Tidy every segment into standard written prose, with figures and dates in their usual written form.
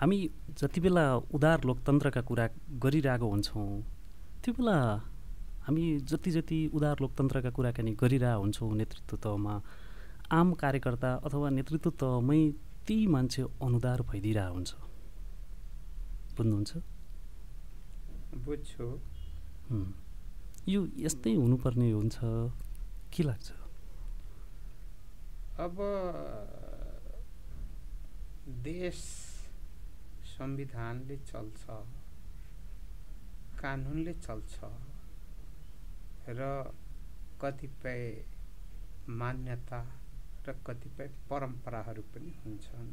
हामी जति बेला उदार लोकतन्त्रका कुरा गरिरहेको हुन्छौँ त्यो बेला हामी जति जति उदार लोकतन्त्रका कुराकानी गरिरहेको हुन्छौँ नेतृत्व तहमा आम कार्यकर्ता अथवा नेतृत्व तहमै ती मान्छे अनुदार भइदिरहेको हुन्छ। बुझ्नुहुन्छ? बुझ्छु। यो यस्तै हुनुपर्ने हुन्छ के लाग्छ? अब देश संविधानले चल्छ, कानुनले चल्छ र कतिपय मान्यता र कतिपय परम्पराहरू पनि हुन्छन्।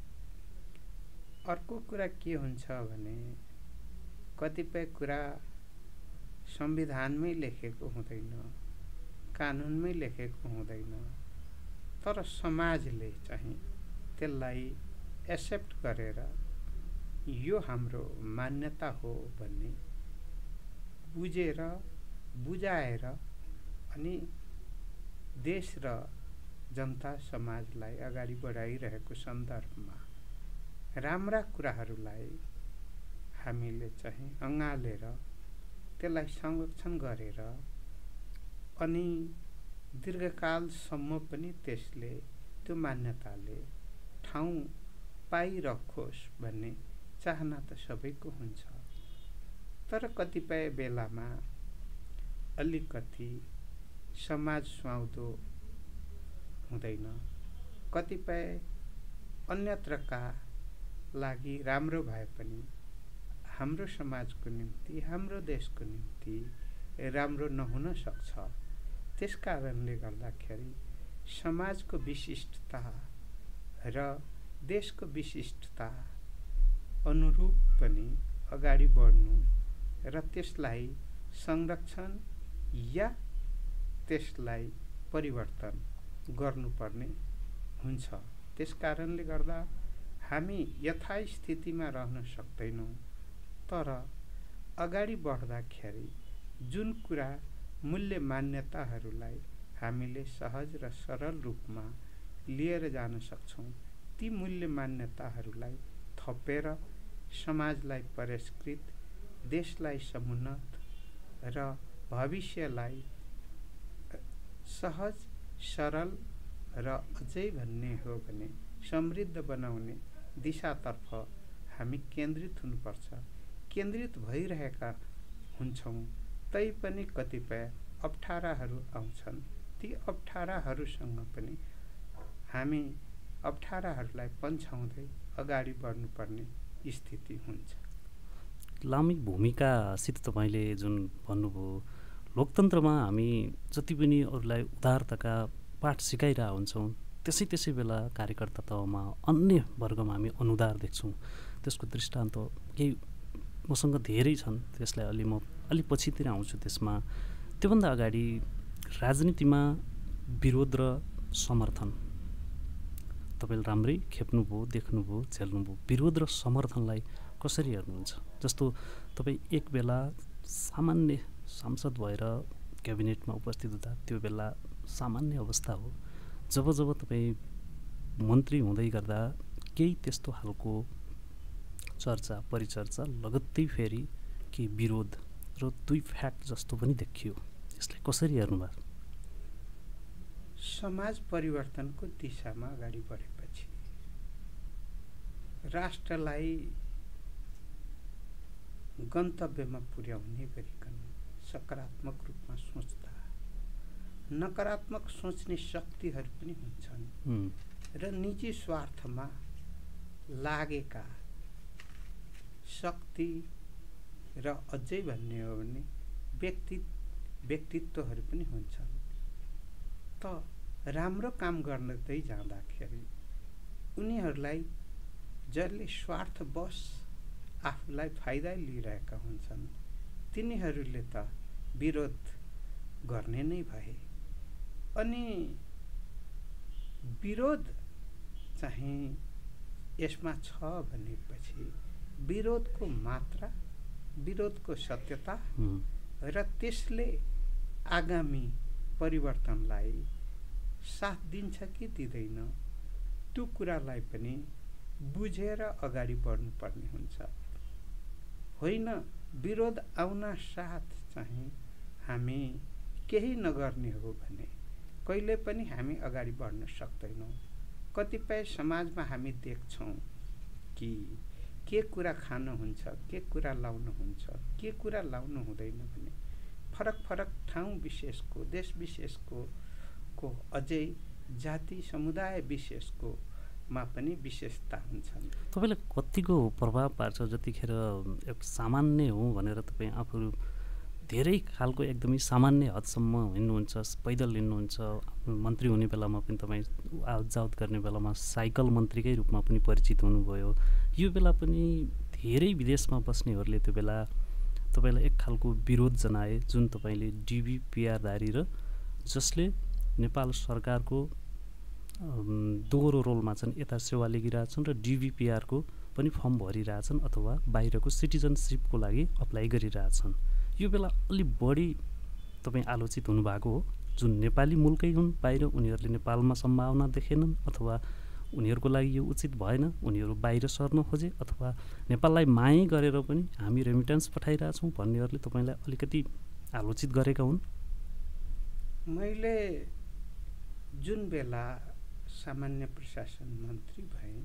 अर्को कुरा के हुन्छ भने कतिपय कुरा संविधानमै लेखेको हुँदैन, कानुनमै लेखेको हुँदैन, तर समाजले चाहिँ त्यसलाई एक्सेप्ट गरेर यो हाम्रो मान्यता हो भन्ने बुझेर बुझाएर अनि देश र जनता समाजलाई अगाडि बढाइरहेको सन्दर्भमा राम्रा कुराहरूलाई हामीले चाहिँ अँगालेर त्यसलाई संरक्षण गरेर अनि दीर्घकालसम्म पनि त्यसले त्यो मान्यताले ठाउँ पाइरहोस् भन्ने चाहना त सबैको हुन्छ। तर कतिपय बेलामा अलिकति समाज सुहाउँदो हुँदैन, कतिपय अन्यत्रका लागि राम्रो भए पनि हाम्रो समाजको निम्ति, हाम्रो देशको निम्ति राम्रो नहुन सक्छ। त्यस कारणले गर्दाखेरि समाजको विशिष्टता र देशको विशिष्टता अनुरूप पनि अगाडि बढ्नु र त्यसलाई संरक्षण या त्यसलाई परिवर्तन गर्नुपर्ने हुन्छ। त्यस कारणले गर्दा हामी यथास्थितिमा रहन सक्दैनौँ, तर अगाडि बढ्दाखेरि जुन कुरा मूल्य मान्यताहरूलाई हामीले सहज र सरल रूपमा लिएर जान सक्छौँ ती मूल्य मान्यताहरूलाई थपेर समाजलाई परिष्कृत, देशलाई समुन्नत र भविष्यलाई सहज सरल र अझै भन्ने हो भने समृद्ध बनाउने दिशातर्फ हामी केन्द्रित हुनुपर्छ। केन्द्रित भइरहेका हुन्छौँ तैपनि कतिपय अप्ठ्याराहरू आउँछन्। ती अप्ठ्याराहरूसँग पनि हामी अप्ठ्याराहरूलाई पन्छाउँदै अगाडि बढ्नुपर्ने स्थिति हुन्छ। लामिक भूमिकासित तपाईँले जुन भन्नुभयो, लोकतन्त्रमा हामी जति पनि अरूलाई उदारताका पाठ सिकाइरहेका हुन्छौँ त्यसै बेला कार्यकर्ता तहमा अन्य वर्गमा हामी अनुदार देख्छौँ। त्यसको दृष्टान्त केही मसँग धेरै छन्, त्यसलाई म अलि पछितिर आउँछु त्यसमा। त्योभन्दा अगाडि राजनीतिमा विरोध र समर्थन तपाईँले राम्रै खेप्नुभयो, देख्नुभयो, झेल्नुभयो। विरोध र समर्थनलाई कसरी हेर्नुहुन्छ? जस्तो तपाईँ एक बेला सामान्य सांसद भएर क्याबिनेटमा उपस्थित हुँदा त्यो बेला सामान्य अवस्था हो। जब जब तपाईँ मन्त्री हुँदै गर्दा केही त्यस्तो खालको चर्चा परिचर्चा लगत्तै फेरि केही विरोध र दुई फ्याक्ट जस्तो पनि देखियो। यसलाई कसरी हेर्नुभयो? समाज परिवर्तनको दिशामा अगाडि बढेपछि राष्ट्रलाई गन्तव्यमा पुर्याउने गरिकन सकारात्मक रूपमा सोच्दा नकारात्मक सोच्ने शक्तिहरू पनि हुन्छन् र निजी स्वार्थमा लागेका शक्ति र अझै भन्ने हो भने व्यक्तित्वहरू पनि हुन्छन्। त राम्रो काम गर्दै जाँदाखेरि उनीहरूलाई जसले स्वार्थवश आफूलाई फाइदा लिइरहेका हुन्छन् तिनीहरूले त विरोध गर्ने नै भए। अनि विरोध चाहिँ यसमा छ भनेपछि विरोधको मात्रा, विरोधको सत्यता र त्यसले आगामी परिवर्तनलाई साथ दिन्छ कि दिँदैन त्यो कुरालाई पनि बुझेर अगाडि बढ्नुपर्ने हुन्छ। होइन विरोध आउन साथ चाहिँ हामी केही नगर्ने हो भने कहिले पनि हामी अगाडि बढ्न सक्दैनौँ। कतिपय समाजमा हामी देख्छौँ कि के कुरा खानुहुन्छ, के कुरा लाउनुहुन्छ, के कुरा लाउनु हुँदैन भने फरक फरक ठाउँ विशेषको, देश विशेषको अझै जाति समुदाय विशेषको मा पनि विशेषता हुन्छन्। तपाईँलाई कतिको प्रभाव पार्छ जतिखेर एक सामान्य हो भनेर तपाईँ आफू धेरै खालको एकदमै सामान्य हदसम्म हिँड्नुहुन्छ, पैदल हिँड्नुहुन्छ, मन्त्री हुने बेलामा पनि तपाईँ आवतजावत गर्ने बेलामा साइकल मन्त्रीकै रूपमा पनि परिचित हुनुभयो। यो बेला पनि धेरै विदेशमा बस्नेहरूले त्यो बेला तपाईँलाई एक खालको विरोध जनाए, जुन तपाईँले डिबिपिआरधारी र जसले नेपाल सरकारको दोहोरो रोलमा छन्, यता सेवा लिइरहेछन् र डिबिपिआरको पनि फर्म भरिरहेछन् अथवा बाहिरको सिटिजनसिपको लागि अप्लाई गरिरहेछन्। यो बेला अलिक बढी तपाईँ आलोचित हुनुभएको हो, जुन नेपाली मुलकै हुन्, बाहिर उनीहरूले नेपालमा सम्भावना देखेनन् अथवा उनीहरूको लागि यो उचित भएन, उनीहरू बाहिर सर्न खोजे अथवा नेपाललाई माया गरेर पनि हामी रेमिटेन्स पठाइरहेछौँ भन्नेहरूले तपाईँलाई अलिकति आलोचित गरेका हुन्। मैले जुन बेला सामान्य प्रशासन मन्त्री भएँ,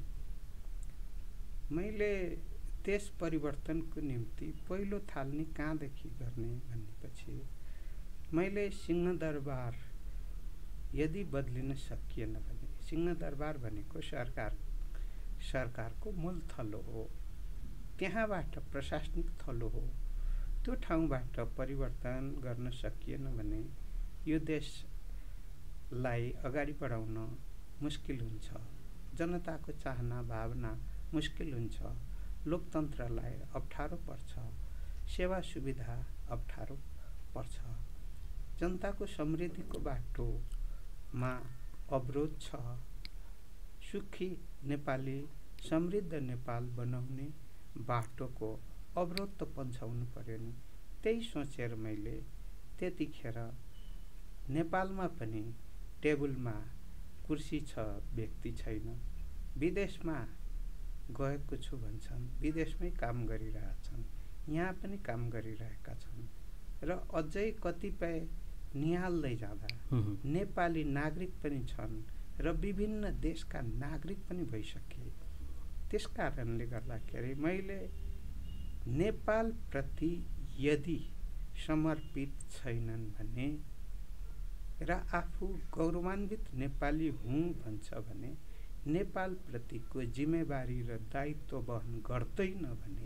मैले देश परिवर्तनको निम्ति पहिलो थाल्ने कहाँदेखि गर्ने भनेपछि मैले सिंहदरबार यदि बदलिन सकिएन भने, सिंहदरबार भनेको सरकारको मूल थलो हो, त्यहाँबाट प्रशासनिक थलो हो, त्यो ठाउँबाट परिवर्तन गर्न सकिएन भने यो देशलाई अगाडि बढाउन मुस्किल हुन्छ, जनताको चाहना भावना मुस्किल हुन्छ, लोकतन्त्रलाई अप्ठ्यारो पर्छ, सेवा सुविधा अप्ठ्यारो पर्छ, जनताको समृद्धिको बाटोमा अवरोध छ। सुखी नेपाली समृद्ध नेपाल बनाउने बाटोको अवरोध त पन्छाउनु पर्यो नि। त्यही सोचेर मैले त्यतिखेर नेपालमा पनि टेबलमा कुर्सी छ, व्यक्ति छैन, विदेशमा गएको छु भन्छन्, विदेशमै काम गरिरहेछन्, यहाँ पनि काम गरिरहेका छन् र अझै कतिपय निहाल्दै जाँदा नेपाली नागरिक पनि छन् र विभिन्न देशका नागरिक पनि भइसके। त्यस कारणले गर्दाखेरि मैले नेपालप्रति यदि समर्पित छैनन् भने र आफू गौरवान्वित नेपाली हुँ भन्छ भने नेपाल प्रतिको जिम्मेवारी र दायित्व वहन गर्दैन भने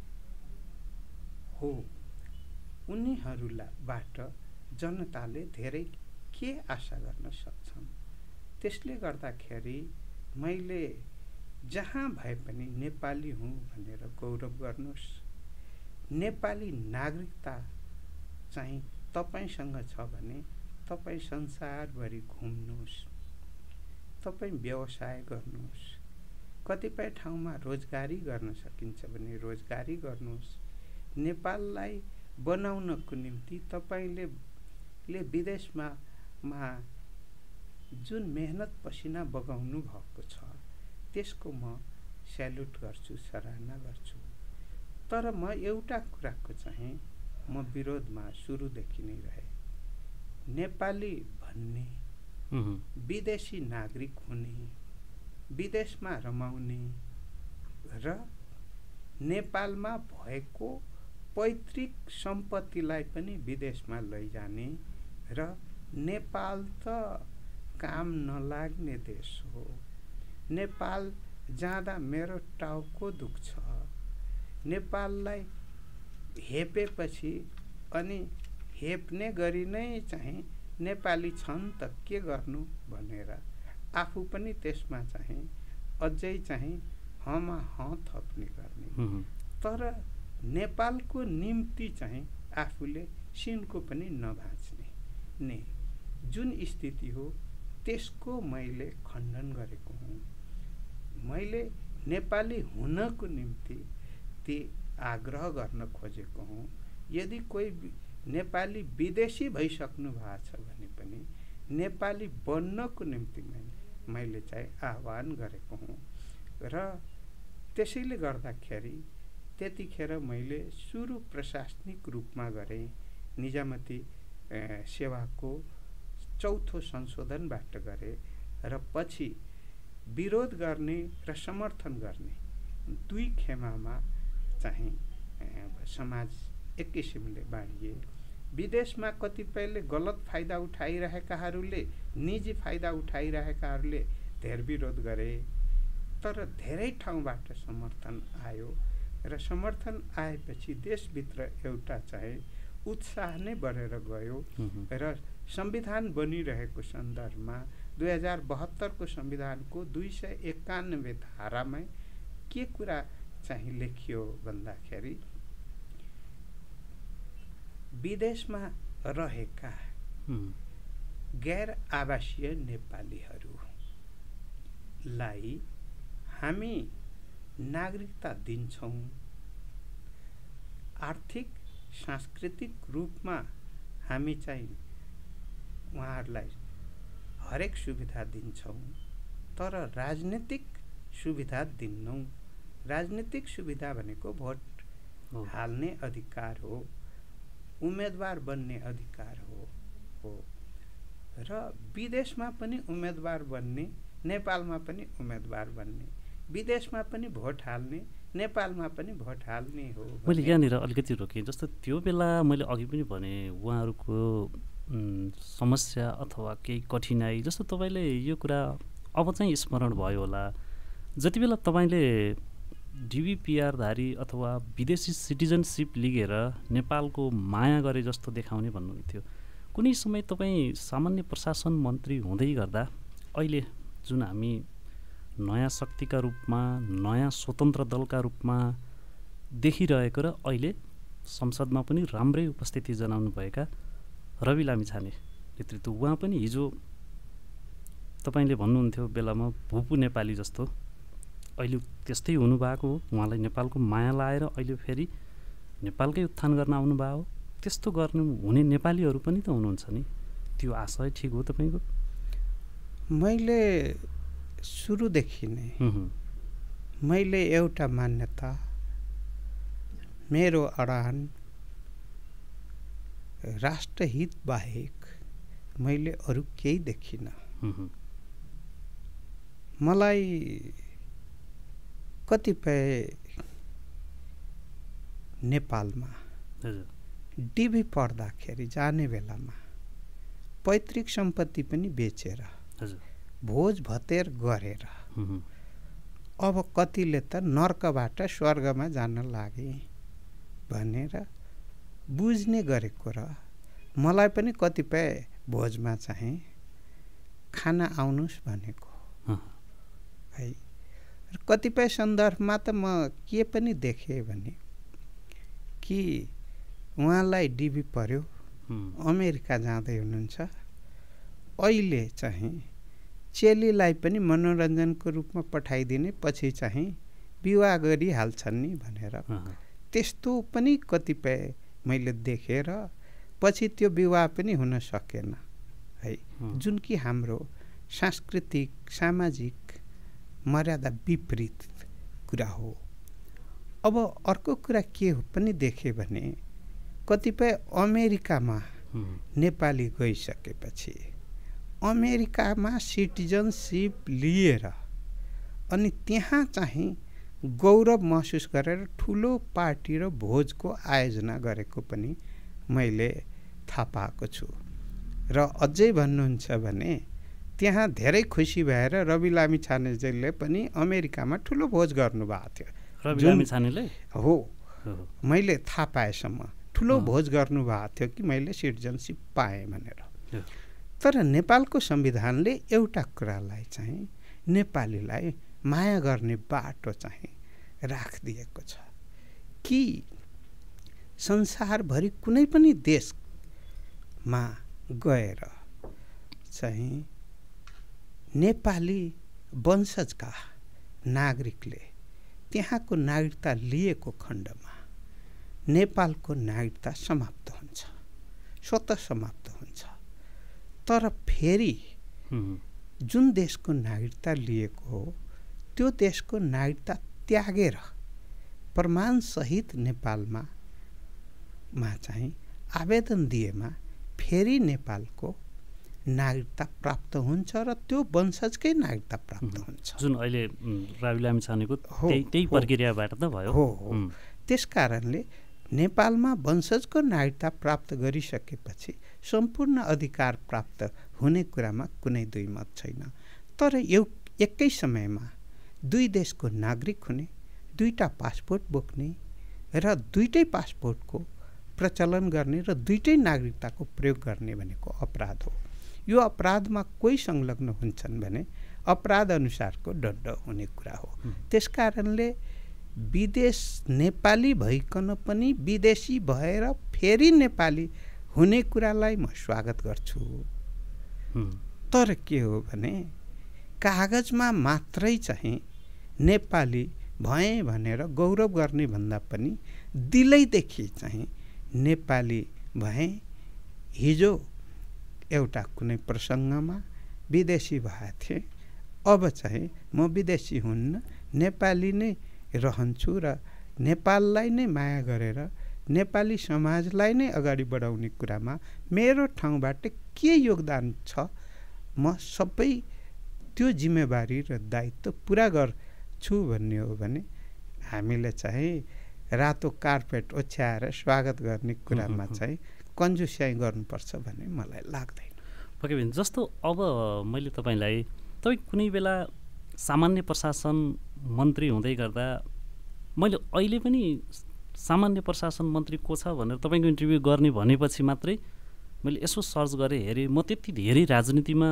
हो उनीहरूबाट जनताले धेरै के आशा गर्न सक्छन्। त्यसले गर्दाखेरि मैले जहाँ भए पनि नेपाली हुँ भनेर गौरव गर्नुहोस्। नेपाली नागरिकता चाहिँ तपाईसँग छ भने तपाईँ संसारभरि घुम्नुहोस्, तपाईँ व्यवसाय गर्नुहोस्, कतिपय ठाउँमा रोजगारी गर्न सकिन्छ भने रोजगारी गर्नुहोस्। नेपाललाई बनाउनको निम्ति तपाईँले विदेशमा जुन मेहनत पसिना बगाउनु भएको छ त्यसको म स्याल्युट गर्छु, सराहना गर्छु। तर म एउटा कुराको चाहिँ म विरोधमा सुरुदेखि नै रहे। नेपाली भन्ने विदेशी नागरिक हुने, विदेशमा रमाउने र नेपालमा भएको पैतृक सम्पत्तिलाई पनि विदेशमा लैजाने र नेपाल त काम नलाग्ने देश हो, नेपाल जाँदा मेरो टाउको दुख्छ, नेपाललाई हेपेपछि अनि हेप्ने गरी नै चाहिँ नेपाली छन् त के गर्नु भनेर आफू पनि त्यसमा चाहिँ अझै चाहिँ हमा थप्ने गर्ने। तर नेपालको निम्ति चाहिँ आफूले सिनको पनि नभाँच्ने ने जुन स्थिति हो त्यसको मैले खण्डन गरेको हुँ। मैले नेपाली हुनको निम्ति ती आग्रह गर्न खोजेको हुँ। यदि कोही नेपाली विदेशी भइसक्नु भएको छ भने पनि नेपाली बन्नको निम्ति मैले चाहिँ आह्वान गरेको हुँ र त्यसैले गर्दाखेरि त्यतिखेर मैले सुरु प्रशासनिक रूपमा गरेँ। निजामती सेवाको चौथो संशोधनबाट गरेँ र पछि विरोध गर्ने र समर्थन गर्ने दुई खेमामा चाहिँ समाज एक किसिमले बाँडिए। विदेशमा कतिपयले गलत फाइदा उठाइरहेकाहरूले, निजी फाइदा उठाइरहेकाहरूले धेर विरोध गरे, तर धेरै ठाउँबाट समर्थन आयो र समर्थन आएपछि देशभित्र एउटा चाहिँ उत्साह नै बढेर गयो र संविधान बनिरहेको सन्दर्भमा 2072 को संविधानको 291 धारामा के कुरा चाहिँ लेखियो भन्दाखेरि विदेशमा रहेका गैर आवासीय नेपालीहरूलाई हामी नागरिकता दिन्छौँ, आर्थिक सांस्कृतिक रूपमा हामी चाहिँ उहाँहरूलाई हरेक सुविधा दिन्छौँ, तर राजनीतिक सुविधा दिन्नौँ। राजनीतिक सुविधा भनेको भोट हाल्ने अधिकार हो, उम्मेदवार बन्ने अधिकार हो र विदेशमा पनि उम्मेदवार बन्ने, नेपालमा पनि उम्मेदवार बन्ने, विदेशमा पनि भोट हाल्ने, नेपालमा पनि भोट हाल्ने हो। मैले यहाँनिर अलिकति रोकेँ। जस्तो त्यो बेला मैले अघि पनि भने उहाँहरूको समस्या अथवा केही कठिनाई, जस्तो तपाईँले यो कुरा अब चाहिँ स्मरण भयो होला, जति बेला तपाईँले डिबिपिआरधारी अथवा विदेशी सिटिजनसिप लिएर नेपालको माया गरे जस्तो देखाउने भन्नुहुन्थ्यो। कुनै समय तपाईँ सामान्य प्रशासन मन्त्री हुँदै गर्दा अहिले जुन हामी नयाँ शक्तिका रूपमा, नयाँ स्वतन्त्र दलका रूपमा देखिरहेको र अहिले संसदमा पनि राम्रै उपस्थिति जनाउनुभएका रवि लामिछाने नेतृत्व, उहाँ पनि हिजो तपाईँले भन्नुहुन्थ्यो बेलामा भुपु नेपाली जस्तो, अहिले त्यस्तै हुनुभएको हो। उहाँलाई नेपालको माया लाएर अहिले फेरि नेपालकै उत्थान गर्न आउनुभयो हो। त्यस्तो गर्नु हुने नेपालीहरू पनि त हुनुहुन्छ नि, त्यो आशय ठिक हो तपाईँको? मैले सुरुदेखि नै मैले एउटा मान्यता, मेरो अडान राष्ट्रहित बाहेक मैले अरू केही देखिनँ। मलाई कतिपय नेपालमा डिबी पढ्दाखेरि जाने बेलामा पैतृक सम्पत्ति पनि बेचेर भोज भतेर गरेर अब कतिले त नर्कबाट स्वर्गमा जान लागे भनेर बुझ्ने गरेको र मलाई पनि कतिपय भोजमा चाहिँ खाना आउनुस् भनेको है। कतिपय सन्दर्भमा त म के पनि देखेँ भने कि उहाँलाई डिबी पर्यो, अमेरिका जाँदै हुनुहुन्छ, अहिले चाहिँ चेलीलाई पनि मनोरञ्जनको रूपमा पठाइदिने, पछि चाहिँ विवाह गरिहाल्छन् नि भनेर त्यस्तो पनि कतिपय मैले देखेर पछि त्यो विवाह पनि हुन सकेन है, जुन कि हाम्रो सांस्कृतिक सामाजिक मर्यादा विपरीत कुरा हो। अब अर्को कुरा के हो पनि देखे भने कतिपय अमेरिकामा नेपाली गइसकेपछि अमेरिकामा सिटिजनसिप लिएर अनि त्यहाँ चाहिँ गौरव महसुस गरेर ठुलो पार्टी र भोजको आयोजना गरेको पनि मैले थाहा पाएको छु। र अझै भन्नुहुन्छ भने त्यहाँ धेरै खुसी भएर रवि लामिछानेले पनि अमेरिकामा ठुलो भोज गर्नुभएको थियो। रवि लामिछानेले हो, मैले थाहा पाएसम्म ठुलो भोज गर्नुभएको थियो कि मैले सिटिजनसिप पाएँ भनेर। तर नेपालको संविधानले एउटा कुरालाई चाहिँ नेपालीलाई माया गर्ने बाटो चाहिँ राखिदिएको छ कि संसारभरि कुनै पनि देशमा गएर चाहिँ नेपाली वंशजका नागरिकले त्यहाँको नागरिकता लिएको खण्डमा नेपालको नागरिकता समाप्त हुन्छ, स्वतः समाप्त हुन्छ। तर फेरि जुन देशको नागरिकता लिएको हो त्यो देशको नागरिकता त्यागेर प्रमाणसहित नेपालमा चाहिँ आवेदन दिएमा फेरि नेपालको नागरिकता प्राप्त हुन्छ र त्यो वंशजकै नागरिकता प्राप्त हुन्छ, जुन अहिले रावी लामिछानेको त्यही प्रक्रियाबाट त भयो। हो। त्यस कारणले नेपालमा वंशजको नागरिकता प्राप्त गरिसकेपछि सम्पूर्ण अधिकार प्राप्त हुने कुरामा कुनै दुई मत छैन। तर एकै समयमा दुई देशको नागरिक हुने, दुईटा पासपोर्ट बोक्ने र दुईटै पासपोर्टको प्रचलन गर्ने र दुईटै नागरिकताको प्रयोग गर्ने भनेको अपराध हो। यो अपराधमा कोही संलग्न हुन्छन् भने अपराध अनुसारको दण्ड हुने कुरा हो। त्यसकारणले विदेश नेपाली भइकन पनि विदेशी भएर फेरि नेपाली हुने कुरालाई म स्वागत गर्छु। तर के हो भने कागजमा मात्रै चाहिँ नेपाली भएँ भनेर गौरव गर्ने भन्दा पनि दिलैदेखि चाहिँ नेपाली भएँ। हिजो एउटा कुनै प्रसङ्गमा विदेशी भए थिएँ, अब चाहिँ म विदेशी हुन्न, नेपाली नै रहन्छु र नेपाललाई नै माया गरेर नेपाली समाजलाई नै अगाडि बढाउने कुरामा मेरो ठाउँबाट के योगदान छ, म सबै त्यो जिम्मेवारी र दायित्व पुरा गर्छु भन्ने हो भने हामीले चाहिँ रातो कार्पेट ओछ्याएर स्वागत गर्ने कुरामा चाहिँ कन्जुस्याइ गर्नुपर्छ भन्ने मलाई लाग्दैन। पक्कै पनि। जस्तो अब मैले तपाईँ कुनै बेला सामान्य प्रशासन मन्त्री हुँदै गर्दा मैले अहिले पनि सामान्य प्रशासन मन्त्री को छ भनेर तपाईँको इन्टरभ्यू गर्ने भनेपछि मात्रै मैले यसो सर्च गरेँ, हेरेँ। म त्यति धेरै राजनीतिमा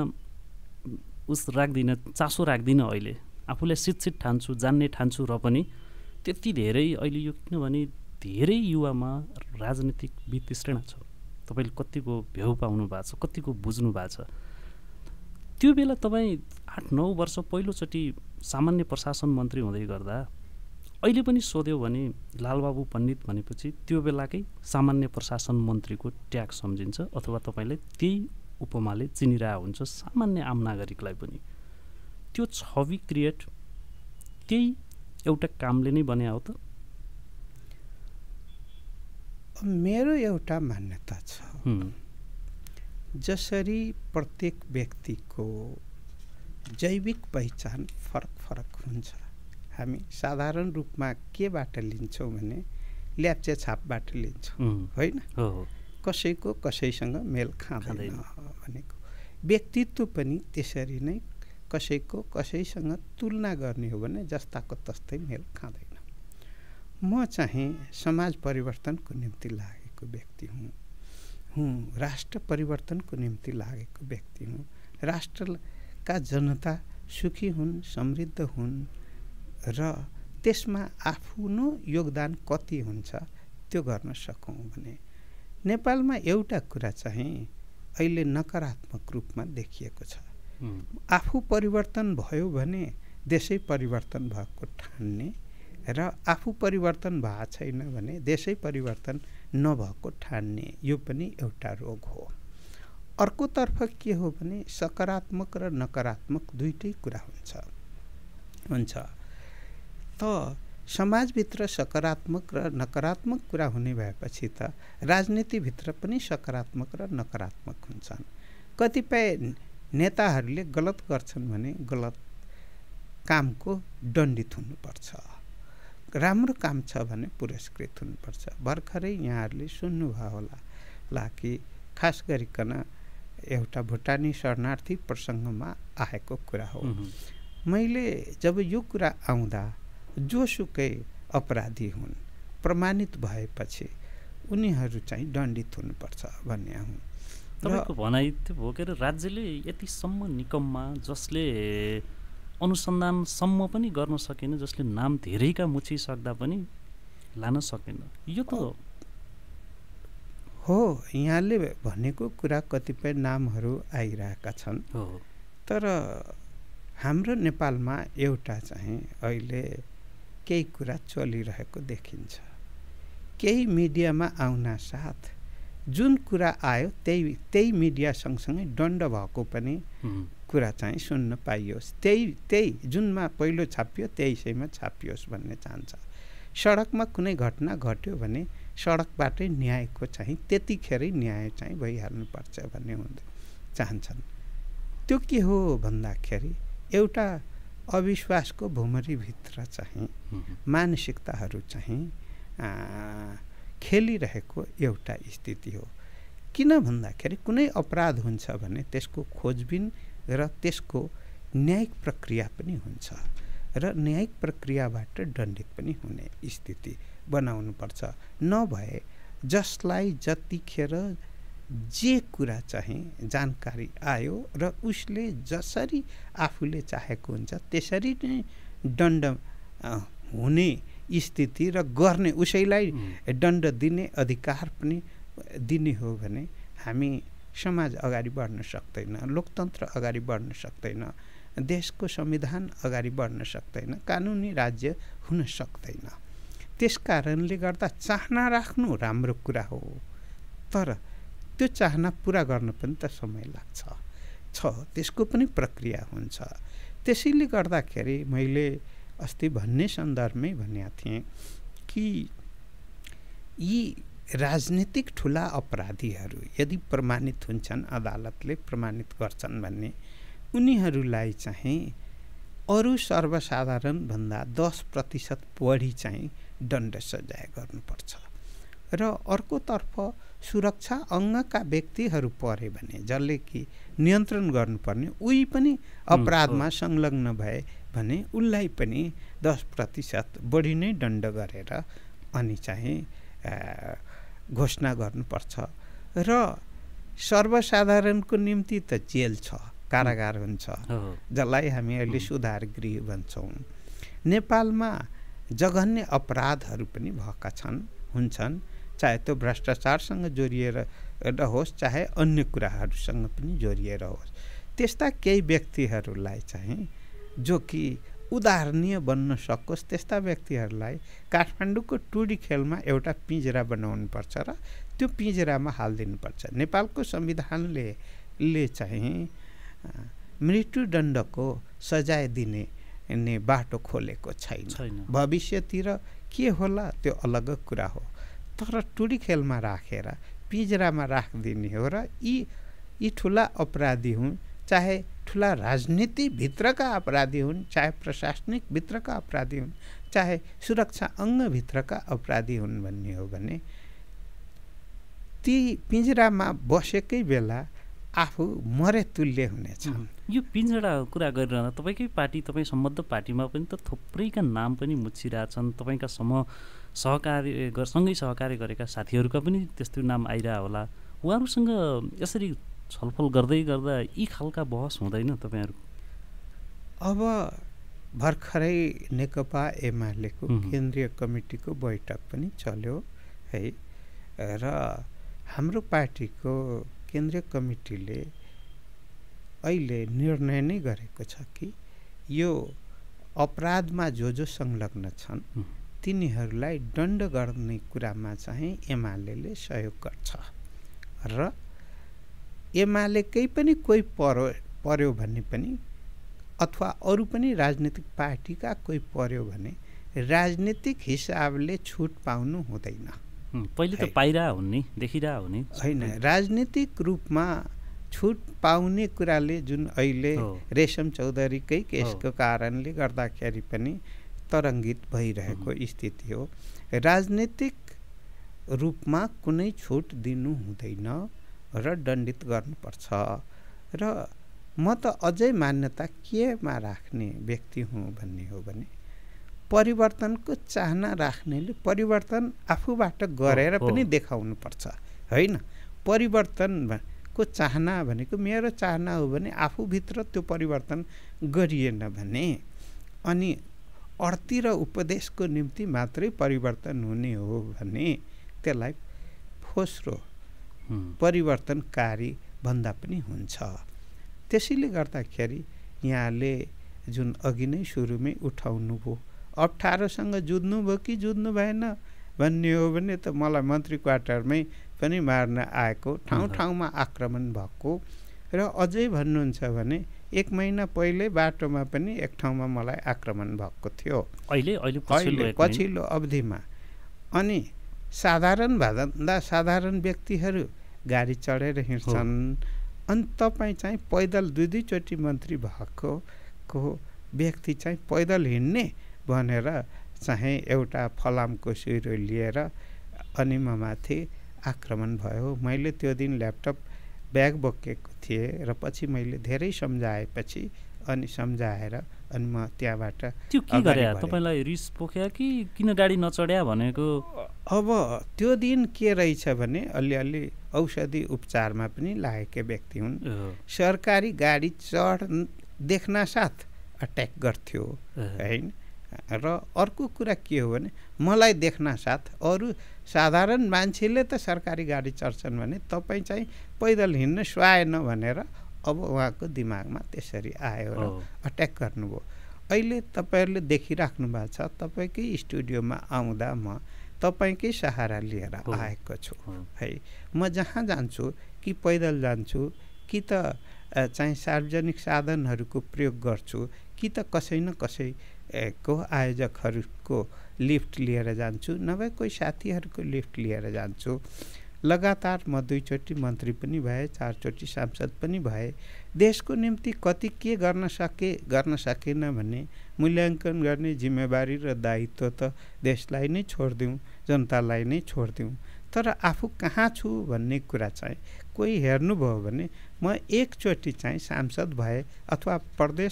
चासो राख्दिनँ अहिले। आफूलाई शिक्षित ठान्छु, जान्ने ठान्छु र पनि त्यति धेरै अहिले यो, किनभने धेरै युवामा राजनीतिक वितृष्णा छ। तपाईँले कतिको भ्याउ पाउनु भएको छ, कतिको बुझ्नु भएको छ। त्यो बेला तपाईँ 8-9 वर्ष पहिलोचोटि सामान्य प्रशासन मन्त्री हुँदै गर्दा अहिले पनि सोध्यो भने लालबाबु पण्डित भनेपछि त्यो बेलाकै सामान्य प्रशासन मन्त्रीको ट्याग सम्झिन्छ, अथवा तपाईँलाई त्यही उपमाले चिनिरहेको हुन्छ सामान्य आम नागरिकलाई पनि। त्यो छवि क्रिएट त्यही एउटा कामले नै बन्या हो त? मेरो एउटा मान्यता छ, जसरी प्रत्येक व्यक्तिको जैविक पहिचान फरक फरक हुन्छ। हामी साधारण रूपमा केबाट लिन्छौँ भने ल्याप्चे छापबाट लिन्छौँ, होइन? कसैको कसैसँग मेल खाँदैन भनेको। व्यक्तित्व पनि त्यसरी नै कसैको कसैसँग तुलना गर्ने हो भने जस्ताको तस्तै मेल खाँदैन। म चाहिँ समाज परिवर्तनको निम्ति लागेको व्यक्ति हुँ, राष्ट्र परिवर्तनको निम्ति लागेको व्यक्ति हुँ। राष्ट्रका जनता सुखी हुन्, समृद्ध हुन् र त्यसमा आफ्नो योगदान कति हुन्छ त्यो गर्न सकौँ भने नेपालमा एउटा कुरा चाहिँ अहिले नकारात्मक रूपमा देखिएको छ। आफू परिवर्तन भयो भने देशै परिवर्तन भएको ठान्ने र आफू परिवर्तन भएको छैन भने देशै परिवर्तन नभएको ठान्ने, यो पनि एउटा रोग हो। अर्कोतर्फ के हो भने सकारात्मक र नकारात्मक दुईटै कुरा हुन्छ। त समाजभित्र सकारात्मक र नकारात्मक कुरा हुने भएपछि त राजनीतिभित्र पनि सकारात्मक र नकारात्मक हुन्छन्। कतिपय नेताहरूले गलत गर्छन् भने गलत कामको दण्डित हुनुपर्छ, राम्रो काम छ भने पुरस्कृत हुनुपर्छ। भर्खरै यहाँहरूले सुन्नुभयो होला कि खास गरिकन एउटा भुटानी शरणार्थी प्रसङ्गमा आएको कुरा हो। मैले जब यो कुरा आउँदा जोसुकै अपराधी हुन् प्रमाणित भएपछि उनीहरू चाहिँ दण्डित हुनुपर्छ भन्ने हुँ। तपाईँको भनाइ त्यो हो के राज्यले यतिसम्म निकममा जसले अनुसन्धानसम्म पनि गर्न सकेन, जसले नाम धेरैका मुछिसक्दा पनि लान सकेन, यो त हो। यहाँले भनेको कुरा कतिपय नामहरू आइरहेका छन्, तर हाम्रो नेपालमा एउटा चाहिँ अहिले केही कुरा चलिरहेको देखिन्छ। केही मिडियामा आउन साथ जुन कुरा आयो त्यही मिडिया सँगसँगै दण्ड भएको पनि कुरा चाहिँ सुन्न पाइयोस्, त्यही जुनमा पहिलो छापियो त्यहीसैमा छापियोस् भन्ने चाहन्छ। सडकमा कुनै घटना घट्यो भने सडकबाटै न्यायको चाहिँ त्यतिखेरै न्याय चाहिँ भइहाल्नुपर्छ भन्ने चाहन्छन्। त्यो के हो भन्दाखेरि एउटा अविश्वासको भुमरीभित्र चाहिँ मानसिकताहरू चाहिँ खेलिरहेको एउटा स्थिति हो। किन भन्दाखेरि कुनै अपराध हुन्छ भने त्यसको खोजबिन र त्यसको न्यायिक प्रक्रिया पनि हुन्छ र न्यायिक प्रक्रियाबाट दण्डित पनि हुने स्थिति बनाउनुपर्छ। नभए जसलाई जतिखेर जे कुरा चाहिँ जानकारी आयो र उसले जसरी आफूले चाहेको हुन्छ त्यसरी नै दण्ड हुने स्थिति र गर्ने उसैलाई दण्ड दिने अधिकार पनि दिने हो भने हामी समाज अगाडि बढ्न सक्दैन, लोकतन्त्र अगाडि बढ्न सक्दैन, देशको संविधान अगाडि बढ्न सक्दैन, कानुनी राज्य हुन सक्दैन। त्यस कारणले गर्दा चाहना राख्नु राम्रो कुरा हो, तर त्यो चाहना पुरा गर्न पनि त समय लाग्छ त्यसको पनि प्रक्रिया हुन्छ। त्यसैले गर्दाखेरि मैले अस्ति भन्ने सन्दर्भमै भनेको थिएँ कि यी राजनीतिक ठुला अपराधीहरू यदि प्रमाणित हुन्छन्, अदालतले प्रमाणित गर्छन् भने उनीहरूलाई चाहिँ अरू सर्वसाधारणभन्दा 10% बढी चाहिँ दण्ड सजाय गर्नुपर्छ। र अर्कोतर्फ सुरक्षा अङ्गका व्यक्तिहरू परे भने जसले कि नियन्त्रण गर्नुपर्ने उही पनि अपराधमा संलग्न भए भने उसलाई पनि 10% बढी नै दण्ड गरेर अनि चाहिँ घोषणा गर्नुपर्छ। र सर्वसाधारणको निम्ति त जेल छ, कारागार हुन्छ, जसलाई हामी अहिले सुधार गृह भन्छौँ। नेपालमा जघन्य अपराधहरू पनि भएका हुन्छन्, चाहे त्यो भ्रष्टाचारसँग जोडिएर होस् चाहे अन्य कुराहरूसँग पनि जोडिएर होस्। त्यस्ता केही व्यक्तिहरूलाई चाहिँ जो कि उदाहरणीय बन्न सकोस् त्यस्ता व्यक्तिहरूलाई काठमाडौँको टुडी खेलमा एउटा पिँजरा बनाउनुपर्छ र त्यो पिँजरामा हालिदिनुपर्छ। नेपालको संविधानले चाहिँ मृत्युदण्डको सजाय दिने बाटो खोलेको छैन। भविष्यतिर के होला त्यो अलग कुरा हो, तर टुडी खेलमा राखेर पिँजरामा राखिदिने हो। र यी ठुला अपराधी हुन्, चाहे ठुला राजनीतिभित्रका अपराधी हुन्, चाहे प्रशासनिक भित्रका अपराधी हुन्, चाहे सुरक्षा अङ्गभित्रका अपराधी हुन् भन्ने हो भने ती पिँजरामा बसेकै बेला आफू मरे तुल्य हुनेछन्। यो पिँजरा कुरा गरिरहँदा तपाईँकै पार्टी, तपाईँ सम्बद्ध पार्टीमा पनि त थुप्रैका नाम पनि मुछिरहेछन्। तपाईँका सँगै सहकार्य गरेका साथीहरूका पनि त्यस्तो नाम आइरह होला। उहाँहरूसँग यसरी छलफल गर्दै गर्दा यी खालका बहस हुँदैन तपाईँहरू? अब भर्खरै नेकपा एमालेको केन्द्रीय कमिटीको बैठक पनि चल्यो है, र हाम्रो पार्टीको केन्द्रीय कमिटीले अहिले निर्णय नै गरेको छ कि यो अपराधमा जो संलग्न छन् तिनीहरूलाई दण्ड गर्ने कुरामा चाहिँ एमालेले सहयोग गर्छ। र एमालेकै पनि कोही पर्यो भने पनि अथवा अरू पनि राजनीतिक पार्टीका कोही पर्यो भने राजनीतिक हिसाबले छुट पाउनु हुँदैन। पहिले त पाइरह हुने, देखिरह हुने होइन, राजनीतिक रूपमा छुट पाउने कुराले जुन अहिले रेशम चौधरीकै केसको कारणले गर्दाखेरि पनि तरङ्गित भइरहेको स्थिति हो। राजनीतिक रूपमा कुनै छुट दिनु हुँदैन र दण्डित गर्नुपर्छ। र म त अझै मान्यता केमा राख्ने व्यक्ति हुँ भन्ने हो भने परिवर्तनको चाहना राख्नेले परिवर्तन आफूबाट गरेर पनि देखाउनुपर्छ होइन। परिवर्तनको चाहना भनेको मेरो चाहना हो भने आफूभित्र त्यो परिवर्तन गरिएन भने अनि अर्थी र उपदेशको निम्ति मात्रै परिवर्तन हुने हो भने त्यसलाई फोस्रो परिवर्तनकारी भन्दा पनि हुन्छ। त्यसैले गर्दाखेरि यहाँले जुन अघि नै सुरुमै उठाउनु भयो, अप्ठ्यारोसँग जुझ्नु भयो कि जुझ्नु भएन भन्ने हो भने त मलाई मन्त्री क्वार्टरमै पनि मार्न आएको, ठाउँ ठाउँमा आक्रमण भएको र अझै भन्नुहुन्छ भने 1 महिना पहिले बाटोमा पनि एक ठाउँमा मलाई आक्रमण भएको थियो अहिले पछिल्लो अवधिमा। अनि साधारण भन्दा साधारण व्यक्तिहरू गाडी चढेर हिँड्छन्, अनि तपाईँ चाहिँ पैदल 2-2 चोटि मन्त्री भएको व्यक्ति चाहिँ पैदल हिँड्ने भनेर चाहिँ एउटा फलामको सिरो लिएर अनि ममाथि आक्रमण भयो। मैले त्यो दिन ल्यापटप ब्याग बोकेको थिएँ र पछि मैले धेरै सम्झाएपछि अनि सम्झाएर अनि म त्यहाँबाट त्यो के गरे? तपाईलाई रिस पोख्या कि किन गाडी नचढ्या भनेको? अब त्यो दिन के रहेछ भने अलिअलि औषधि उपचारमा पनि लागेका व्यक्ति हुन्। सरकारी गाडी देख्न साथ अट्याक गर्थ्यो हैन। र अर्को कुरा के हो भने मलाई देख्न साथ अरू साधारण मान्छेले त सरकारी गाडी चढ्छन् भने तपाईँ चाहिँ पैदल हिँड्न सुहाएन भनेर अब उहाँको दिमागमा त्यसरी आयो र अट्याक गर्नुभयो। अहिले तपाईँहरूले देखिराख्नु भएको छ, तपाईँकै स्टुडियोमा आउँदा म तपाईँकै सहारा लिएर आएको छु है। म जहाँ जान्छु कि पैदल जान्छु कि त चाहिँ सार्वजनिक साधनहरूको प्रयोग गर्छु कि त कसै न कसैको आयोजकहरूको लिफ्ट लिएर जान्छु, नभए कोही साथीहरूको लिफ्ट लिएर जान्छु। लगातार म 2 चोटि मन्त्री पनि भए, 4 चोटि सांसद पनि भए। देशको निम्ति कति के गर्न सकेन भन्ने मूल्याङ्कन गर्ने जिम्मेवारी र दायित्व त देशलाई नै छोडिदिउँ, जनतालाई नै छोडिदिउँ। तर आफू कहाँ छु भन्ने कुरा चाहिँ कोही हेर्नुभयो भने म एकचोटि चाहिँ सांसद भए अथवा प्रदेश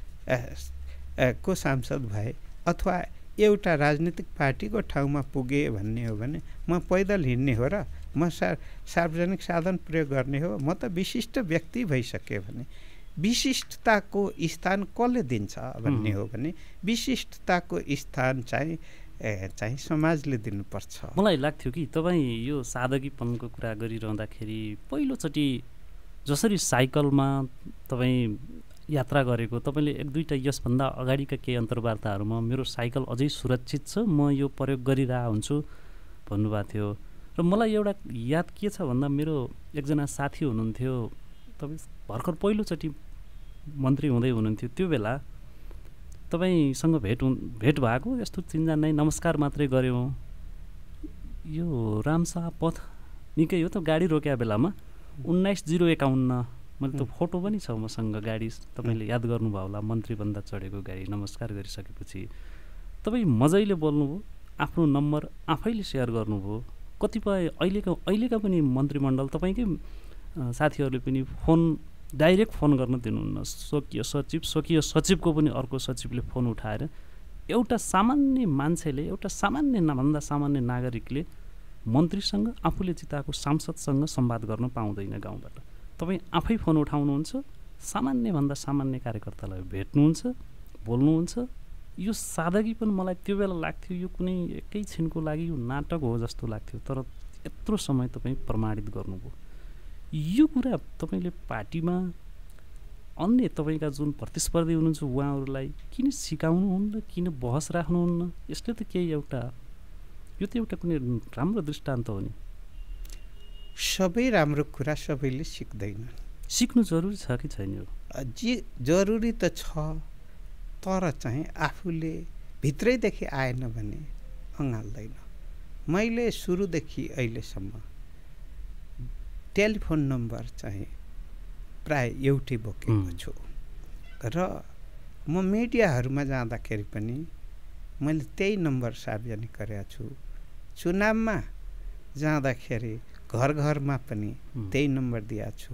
को सांसद भए अथवा एउटा राजनीतिक पार्टीको ठाउँमा पुगे भन्ने हो भने म पैदल हिँड्ने हो र म सार्वजनिक साधन प्रयोग गर्ने हो। म त विशिष्ट व्यक्ति भइसके भने विशिष्टताको स्थान कसले दिन्छ भन्ने हो भने विशिष्टताको स्थान चाहिँ समाजले दिनुपर्छ। मलाई लाग्थ्यो कि तपाईँ यो सादगीपनको कुरा गरिरहँदाखेरि पहिलोचोटि जसरी साइकलमा तपाईँ यात्रा गरेको, तपाईँले 1-2टा यसभन्दा अगाडिका केही अन्तर्वार्ताहरूमा मेरो साइकल अझै सुरक्षित छ, म यो प्रयोग गरिरहेको हुन्छु भन्नुभएको थियो। र मलाई एउटा याद के छ भन्दा मेरो एकजना साथी हुनुहुन्थ्यो, तपाईँ भर्खर पहिलोचोटि मन्त्री हुँदै हुनुहुन्थ्यो। त्यो बेला तपाईँसँग भेट भएको, यस्तो चिन्जान नै नमस्कार मात्रै गऱ्यौँ। यो रामशाह पथ निकै हो त गाडी रोकेको बेलामा 19/051 मैले त फोटो पनि छ मसँग गाडी, तपाईँले याद गर्नुभयो होला, मन्त्रीभन्दा चढेको गाडी नमस्कार गरिसकेपछि तपाईँ मजाले बोल्नुभयो, आफ्नो नम्बर आफैले सेयर गर्नुभयो। कतिपय अहिलेका पनि मन्त्रीमण्डल तपाईँकै साथीहरूले पनि डाइरेक्ट फोन गर्न दिनुहुन्न। स्वकीय सचिवको पनि अर्को सचिवले फोन उठाएर एउटा सामान्य मान्छेले, एउटा सामान्यभन्दा सामान्य नागरिकले मन्त्रीसँग, आफूले जिताएको सांसदसँग संवाद गर्न पाउँदैन। गाउँबाट तपाईँ आफै फोन उठाउनुहुन्छ, सामान्यभन्दा सामान्य कार्यकर्तालाई भेट्नुहुन्छ, बोल्नुहुन्छ। यो सादगी पनि मलाई त्यो बेला लाग्थ्यो यो कुनै एकैछिनको लागि यो नाटक हो जस्तो लाग्थ्यो। तर यत्रो समय तपाईँ प्रमाणित गर्नुभयो। यो कुरा तपाईँले पार्टीमा अन्य तपाईँका जुन प्रतिस्पर्धी हुनुहुन्छ उहाँहरूलाई किन सिकाउनुहुन्न, किन बहस राख्नुहुन्न? यसले त केही यो त एउटा कुनै राम्रो दृष्टान्त हो नि। सबै राम्रो कुरा सबैले सिक्दैन। सिक्नु जरुरी छ कि छैन? जरुरी त छ, तर चाहिँ आफूले भित्रैदेखि आएन भने अँगाल्दैन। मैले सुरुदेखि अहिलेसम्म टेलिफोन नम्बर चाहिँ प्राय एउटै बोकेको छु र म मिडियाहरूमा जाँदाखेरि पनि मैले त्यही नम्बर सार्वजनिक गरेको छु। चुनावमा जाँदाखेरि घर घरमा पनि त्यही नम्बर दिएको छु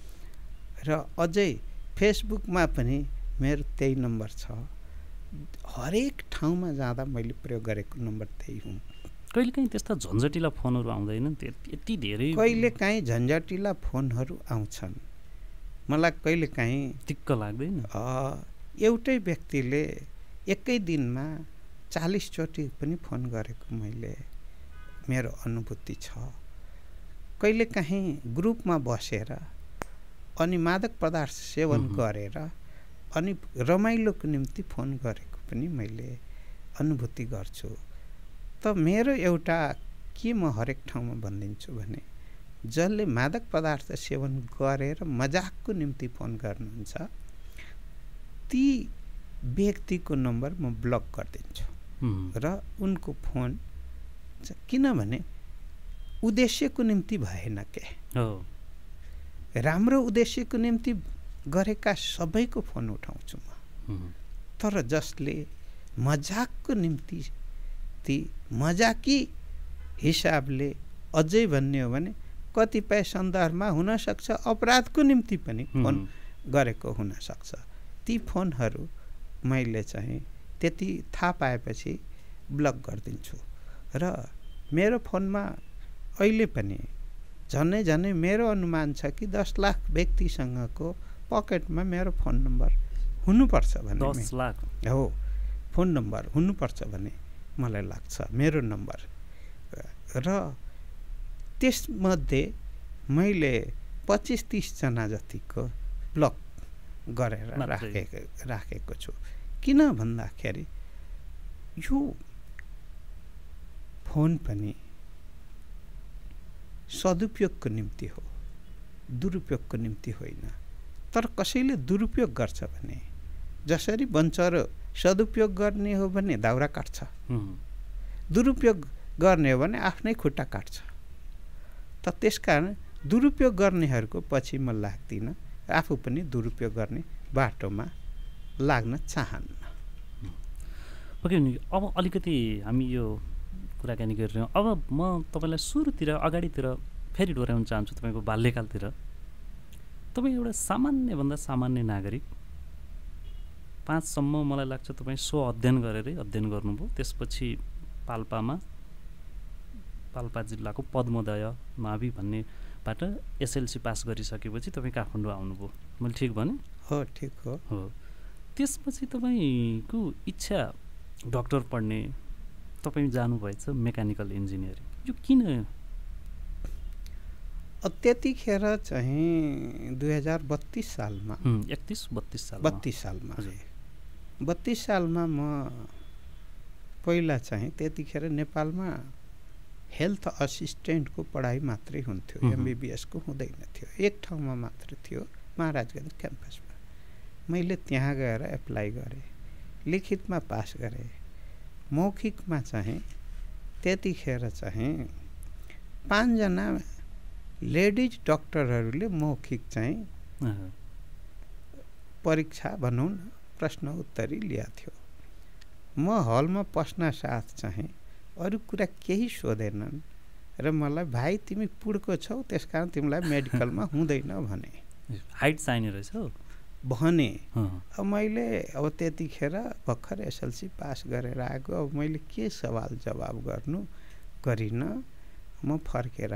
र अझै फेसबुकमा पनि मेरो त्यही नम्बर छ। हरेक ठाउँमा जाँदा मैले प्रयोग गरेको नम्बर त्यही हुँ। कहिलेकाहीँ त्यस्ता झन्झटिला फोनहरू आउँदैनन्? यति धेरै कहिलेकाहीँ झन्झटिला फोनहरू आउँछन्। मलाई कहिलेकाहीँ दिक्क लाग्दैन? एउटै व्यक्तिले एकै दिनमा 40 चोटि पनि फोन गरेको मेरो अनुभूति छ। कहिलेकाहीँ ग्रुपमा बसेर अनि मादक पदार्थ सेवन गरेर अनि रमाइलोको निम्ति फोन गरेको पनि मैले अनुभूति गर्छु। त मेरो एउटा के म हरेक ठाउँमा भनिदिन्छु भने जसले मादक पदार्थ सेवन गरेर मजाकको निम्ति फोन गर्नुहुन्छ ती व्यक्तिको नम्बर म ब्लक गरिदिन्छु र उनको फोन किनभने उद्देश्यको निम्ति भएन के राम्रो उद्देश्यको निम्ति गरेका सबैको फोन उठाउँछु म तर जसले मजाकको निम्ति ती मजाकी हिसाबले अझै भन्ने हो भने कतिपय सन्दर्भमा हुनसक्छ अपराधको निम्ति पनि फोन गरेको हुनसक्छ ती फोनहरू मैले चाहिँ त्यति थाहा पाएपछि ब्लक गरिदिन्छु र मेरो फोनमा अहिले पनि झनै मेरो अनुमान छ कि 10 लाख व्यक्तिसँगको पकेटमा मेरो फोन नम्बर हुनुपर्छ भन्ने 10 लाख हो फोन नम्बर हुनुपर्छ भन्ने मलाई लाग्छ मेरो नम्बर र त्यसमध्ये मैले 25-30 जना जतिको ब्लक गरेर राखेको छु किन भन्दाखेरि यो फोन पनि सदुपयोगको निम्ति हो दुरुपयोगको निम्ति होइन तर कसैले दुरुपयोग गर्छ भने जसरी बन्चरो सदुपयोग गर्ने हो भने दाउरा काट्छ दुरुपयोग गर्ने हो भने आफ्नै खुट्टा काट्छ त त्यसकारण दुरुपयोग गर्नेहरूको पछि म लाग्दिनँ आफू पनि दुरुपयोग गर्ने बाटोमा लाग्न चाहन्न ओके नि अब अलिकति हामी यो कुराकानी गरिरहौँ अब म तपाईँलाई सुरुतिर अगाडितिर फेरि डोर्याउन चाहन्छु तपाईँको बाल्यकालतिर तपाईँ एउटा सामान्यभन्दा सामान्य नागरिक 5 सम्म मलाई लाग्छ तपाईँ अध्ययन गर्नुभयो त्यसपछि पाल्पा जिल्लाको पद्मोदय मावि भन्नेबाट एसएलसी पास गरिसकेपछि तपाईँ काठमाडौँ आउनुभयो मैले ठिक भने हो ठिक हो त्यसपछि तपाईँको इच्छा डक्टर पढ्ने तपाईँ जानुभएछ मेकानिकल इन्जिनियरिङ यो किन त्यतिखेर चाहिँ 2032 सालमा 32 सालमा म पहिला चाहिँ त्यतिखेर नेपालमा हेल्थ असिस्टेन्टको पढाइ मात्रै हुन्थ्यो एमबीबीएसको हुँदैन थियो एक ठाउँमा मात्र थियो महाराजगञ्ज क्याम्पसमा मैले त्यहाँ गएर एप्लाई गरेँ लिखितमा पास गरेँ मौखिकमा चाहिँ त्यतिखेर चाहिँ 5 जना लेडिज डक्टरहरूले मौखिक चाहिँ परीक्षा भनौँ प्रश्न उत्तरी लिया थियो म हलमा पस्न साथ चाहिँ अरू कुरा केही सोधेनन् र मलाई भाइ तिमी पुड्को छौ त्यसकारण तिमीलाई मेडिकलमा हुँदैन भने हाइट चाहिने रहेछ भने अब मैले अब त्यतिखेर भर्खर एसएलसी पास गरेर आएको अब मैले के सवाल जवाब गरिनँ म फर्केर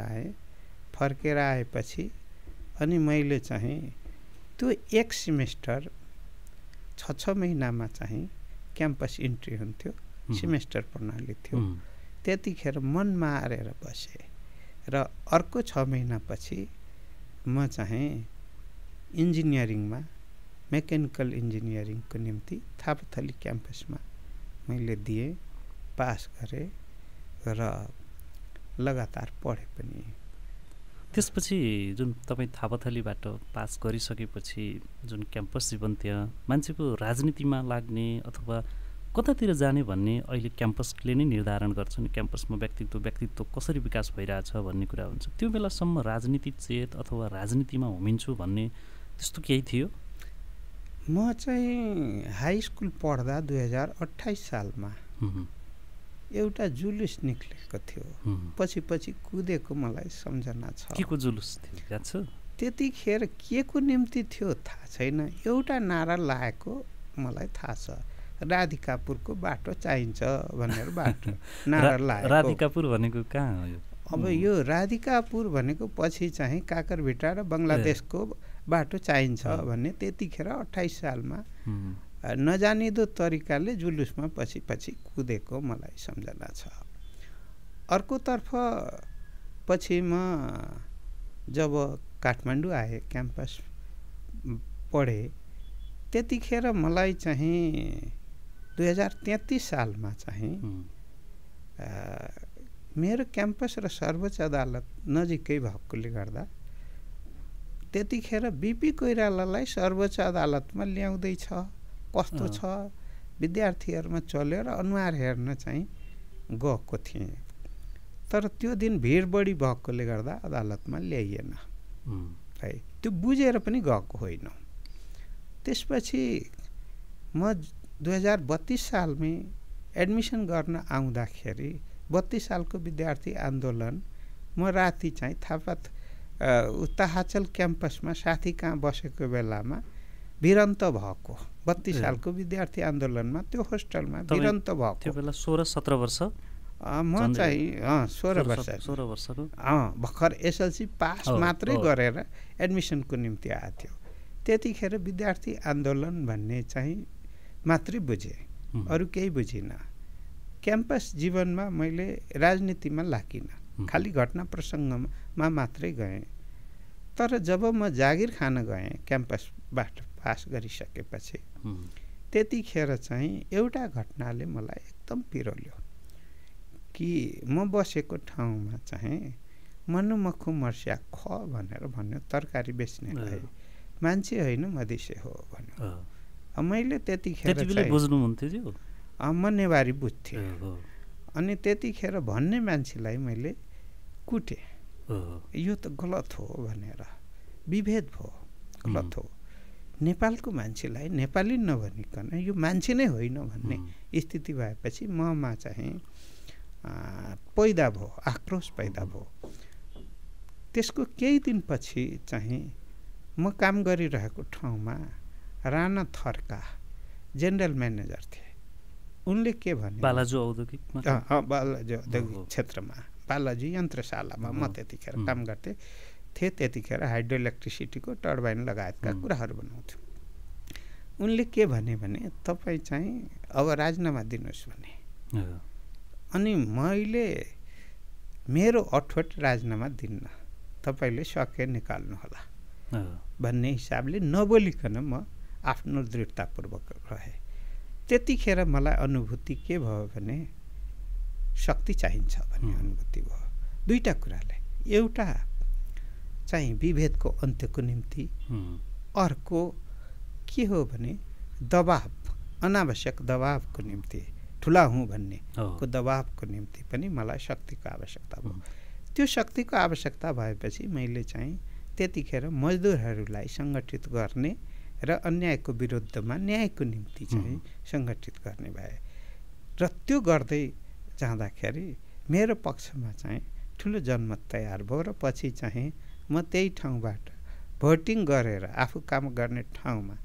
आएपछि अनि मैले चाहिँ त्यो एक सेमेस्टर 6 महिनामा चाहिँ क्याम्पस इन्ट्री हुन्थ्यो सेमेस्टर प्रणाली थियो त्यतिखेर मन मारेर बसेँ र अर्को 6 महिनापछि म चाहिँ इन्जिनियरिङमा मेकानिकल इन्जिनियरिङको निम्ति थापाथली क्याम्पसमा मैले दिएँ पास गरेँ र लगातार पढेँ पनि त्यसपछि जुन तपाईँ थापाथलीबाट पास गरिसकेपछि जुन क्याम्पस जीवन थियो मान्छेको राजनीतिमा लाग्ने अथवा कतातिर जाने भन्ने अहिले क्याम्पसले नै निर्धारण गर्छ नि क्याम्पसमा व्यक्तित्व कसरी विकास भइरहेछ भन्ने कुरा हुन्छ त्यो बेलासम्म राजनीति चेत अथवा राजनीतिमा होमिन्छु भन्ने त्यस्तो केही थियो म चाहिँ हाई स्कुल पढ्दा 2028 सालमा एउटा जुलुस निक्लेको थियो पछि कुदेको मलाई सम्झना छ के को जुलुस थियो याद छ त्यतिखेर के को निम्ति थियो थाहा छैन एउटा नारा लागेको मलाई थाहा छ राधिकापुरको बाटो चाहिन्छ भनेर बाटो नारा लागेको राधिकापुर भनेको कहाँ हो अब यो राधिकापुर भनेको पछि चाहिँ काकरभिटा र बङ्गलादेशको बाटो चाहिन्छ भन्ने त्यतिखेर 28 सालमा नजानिदो तरिकाले जुलुसमा पछि कुदेको मलाई सम्झना छ अर्कोतर्फ पछि म जब काठमाडौँ आएँ क्याम्पस पढेँ त्यतिखेर मलाई चाहिँ 2033 सालमा चाहिँ मेरो क्याम्पस र सर्वोच्च अदालत नजिकै भएकोले गर्दा त्यतिखेर बीपी कोइरालालाई सर्वोच्च अदालतमा ल्याउँदैछ कस्तो छ विद्यार्थीहरूमा चल्यो र अनुहार हेर्न चाहिँ गएको थिएँ। तर त्यो दिन भिड बढी भएकोले गर्दा अदालतमा ल्याइएन है, त्यो बुझेर पनि गएको होइन। त्यसपछि म 2032 सालमै एडमिसन गर्न आउँदाखेरि 32 सालको विद्यार्थी आन्दोलन म राति चाहिँ थापत उत्ताहाचल क्याम्पसमा साथी कहाँ बसेको बेलामा भिरन्त भएको 32 सालको विद्यार्थी आन्दोलनमा त्यो होस्टलमा भिरन्त भएको। त्यो बेला 16-17 वर्ष म चाहिँ 16 वर्षको भर्खर एसएलसी पास मात्रै गरेर एडमिसनको निम्ति आएको थियो। त्यतिखेर विद्यार्थी आन्दोलन भन्ने चाहिँ मात्रै बुझेँ, अरू केही बुझिनँ। क्याम्पस जीवनमा मैले राजनीतिमा लागिनँ, खालि घटना प्रसङ्गमा मात्रै गएँ। तर जब म जागिर खान गएँ क्याम्पसबाट पास गरिसकेपछि त्यतिखेर चाहिँ एउटा घटनाले मलाई एकदम पिरोल्यो कि म बसेको ठाउँमा चाहिँ मनुमखु मर्स्या ख भनेर भन्यो, तरकारी बेच्नेलाई मान्छे होइन मधेसी हो भन्यो। मैले त्यतिखेर बुझ्नुहुन्थ्यो, म नेवारी बुझ्थेँ। अनि त्यतिखेर भन्ने मान्छेलाई मैले कुटेँ, यो त गलत हो भनेर, विभेद भयो, गलत हो। नेपालको मान्छेलाई नेपाली नभनिकन यो मान्छे नै होइन भन्ने स्थिति भएपछि ममा चाहिँ पैदा भयो, आक्रोश पैदा भयो। त्यसको केही दिनपछि चाहिँ म काम गरिरहेको ठाउँमा राणा थर्का जेनरल म्यानेजर थिए। उनले के भने बालाजु औद्योगिक बालाजु औद्योगिक क्षेत्रमा बालाजु यन्त्रशालामा म त्यतिखेर काम गर्थेँ। त्यतिखेर हाइड्रो इलेक्ट्रिसिटीको टर्बाइन लगायतका कुराहरू बनाउँथ्यो। उनले के भने तपाईँ चाहिँ अब राजीनामा दिनुहोस् भने। अनि मैले मेरो अठोट राजीनामा दिन्न, तपाईँले सके निकाल्नु होला भन्ने हिसाबले नबोलिकन म आफ्नो दृढतापूर्वक रहेँ। त्यतिखेर मलाई अनुभूति के भयो भने शक्ति चाहिन्छ भन्ने अनुभूति भयो। दुईटा कुराले, एउटा चाहिँ विभेदको अन्त्यको निम्ति, अर्को के हो भने दबाब, अनावश्यक दबाबको निम्ति, ठुला हुँ भन्ने को दबाबको निम्ति पनि मलाई शक्तिको आवश्यकता भयो। त्यो शक्तिको आवश्यकता भएपछि मैले चाहिँ त्यतिखेर मजदुरहरूलाई सङ्गठित गर्ने र अन्यायको विरुद्धमा न्यायको निम्ति चाहिँ सङ्गठित गर्ने भए। र त्यो गर्दै जाँदाखेरि मेरो पक्षमा चाहिँ ठुलो जनमत तयार भयो र पछि चाहिँ म त्यही ठाउँबाट भोटिङ गरेर आफू काम गर्ने ठाउँमा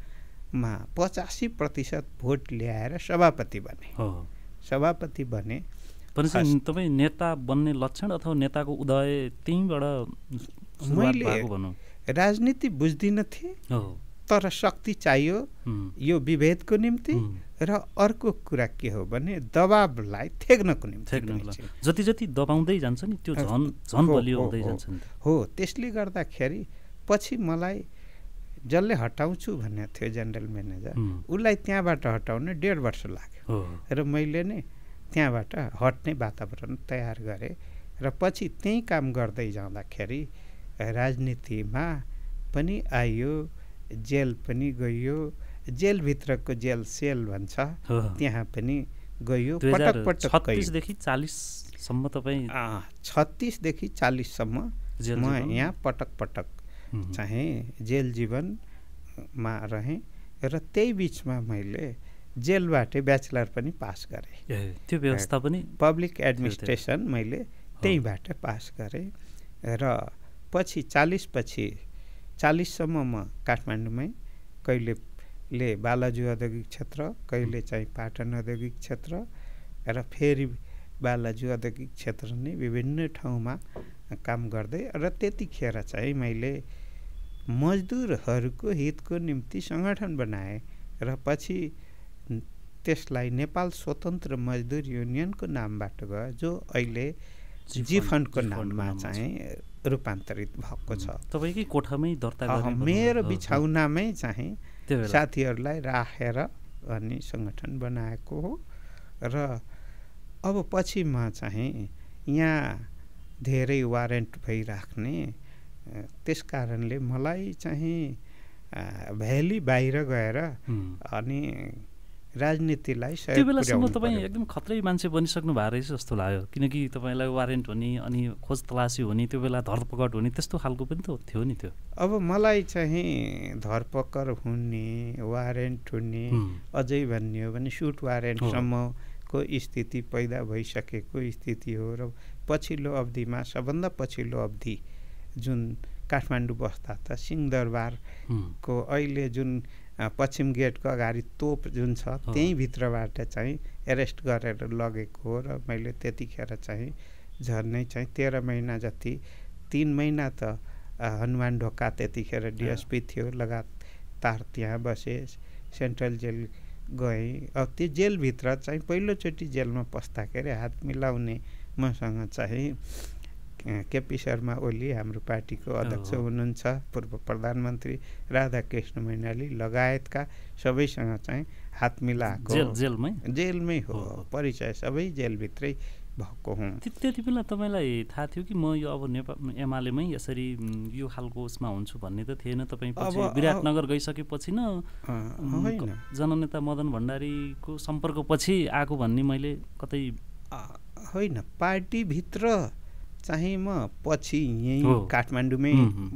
85% भोट ल्याएर सभापति बने। सभापति बने। तपाईँ नेता बन्ने लक्षण अथवा नेताको उदय त्यहीँबाट मैले राजनीति बुझ्दिनँ थिएँ, तर शक्ति चाहियो यो विभेदको निम्ति र अर्को कुरा के हो भने दबाबलाई थेग्नको निम्ति। जति जति दबाउँदै जान्छ नि त्यो झन् बलियो हुँदै जान्छ नि। हो, त्यसले गर्दाखेरि पछि मलाई जसले हटाउँछु भन्ने थियो जेनरल म्यानेजर, उसलाई त्यहाँबाट हटाउन 1.5 वर्ष लाग्यो र मैले नै त्यहाँबाट हट्ने वातावरण तयार गरेँ। र पछि त्यही काम गर्दै जाँदाखेरि राजनीतिमा पनि आइयो, जेल पनि गइयो, जेलभित्रको जेल सेल भन्छ त्यहाँ पनि गइयो। पटक पटक 36देखि 40सम्म तपाईँ 36देखि 40सम्म म यहाँ पटक पटक चाहिँ जेल जीवनमा रहेँ। र त्यही बिचमा मैले जेलबाटै ब्याचलर पनि पास गरेँ। त्यो व्यवस्था पनि पब्लिक एडमिनिस्ट्रेसन मैले त्यहीँबाट पास गरेँ। र पछि 40सम्म म काठमाडौँमै, कहिलेले बालाजु औद्योगिक क्षेत्र, कहिले चाहिँ पाटन औद्योगिक क्षेत्र र फेरि बालाजु औद्योगिक क्षेत्र नै विभिन्न ठाउँमा काम गर्दै। र त्यतिखेर चाहिँ मैले मजदुरहरूको हितको निम्ति सङ्गठन बनाएँ र पछि त्यसलाई नेपाल स्वतन्त्र मजदुर युनियनको नामबाट गयो, जो अहिले जिफन्डको नाममा चाहिँ रूपान्तरित भएको छ। तपाईँकै कोठामै दर्ता गरेर मेरो बिछाउनामै चाहिँ साथीहरूलाई राखेर अनि सङ्गठन बनाएको हो। र अब पछि म चाहिँ यहाँ धेरै वारेन्ट भइराख्ने, त्यस कारणले मलाई चाहिँ भ्याली बाहिर गएर अनि राजनीतिलाई त्यो बेलासम्म तपाईँ एकदम खतरै मान्छे बनिसक्नु भएको रहेछ जस्तो लाग्यो, किनकि तपाईँलाई वारेन्ट हुने अनि खोज तलासी हुने, त्यो बेला धरपकड हुने त्यस्तो खालको पनि त थियो नि त्यो। अब मलाई चाहिँ धरपकड हुने, वारेन्ट हुने, अझै भन्ने हो भने सुट वारेन्टसम्मको स्थिति पैदा भइसकेको स्थिति हो। र पछिल्लो अवधिमा सबभन्दा पछिल्लो अवधि जुन काठमाडौँ बस्दा त सिंहदरबारको अहिले जुन पश्चिम गेटको अगाडि तोप जुन छ त्यही भित्रबाट चाहिँ एरेस्ट गरेर लगेको हो। र मैले त्यतिखेर चाहिँ झन्नै चाहिँ 13 महिना जति, 3 महिना त हनुमान ढोका त्यतिखेर डिएसपी थियो, लगातार त्यहाँ बसे, सेन्ट्रल जेल गएँ। अब त्यो जेलभित्र चाहिँ पहिलोचोटि जेलमा पस्दाखेरि हात मिलाउने मसँग चाहिँ केपी शर्मा ओली हाम्रो पार्टीको अध्यक्ष हुनुहुन्छ, पूर्व प्रधानमन्त्री राधाकृष्ण मैनाली लगायतका सबैसँग चाहिँ हात मिलाएको जेलमै हो। परिचय सबै जेलभित्रै भएको हुँ। त्यति बेला तपाईँलाई थाहा थियो कि म यो अब नेपाल एमालेमै यसरी यो खालको उसमा हुन्छु भन्ने त थिएन? तपाईँ पछि विराटनगर गइसकेपछि न जननेता मदन भण्डारीको सम्पर्कपछि आएको भन्ने मैले कतै? होइन, पार्टीभित्र चाहिँ म पछि यहीँ काठमाडौँमै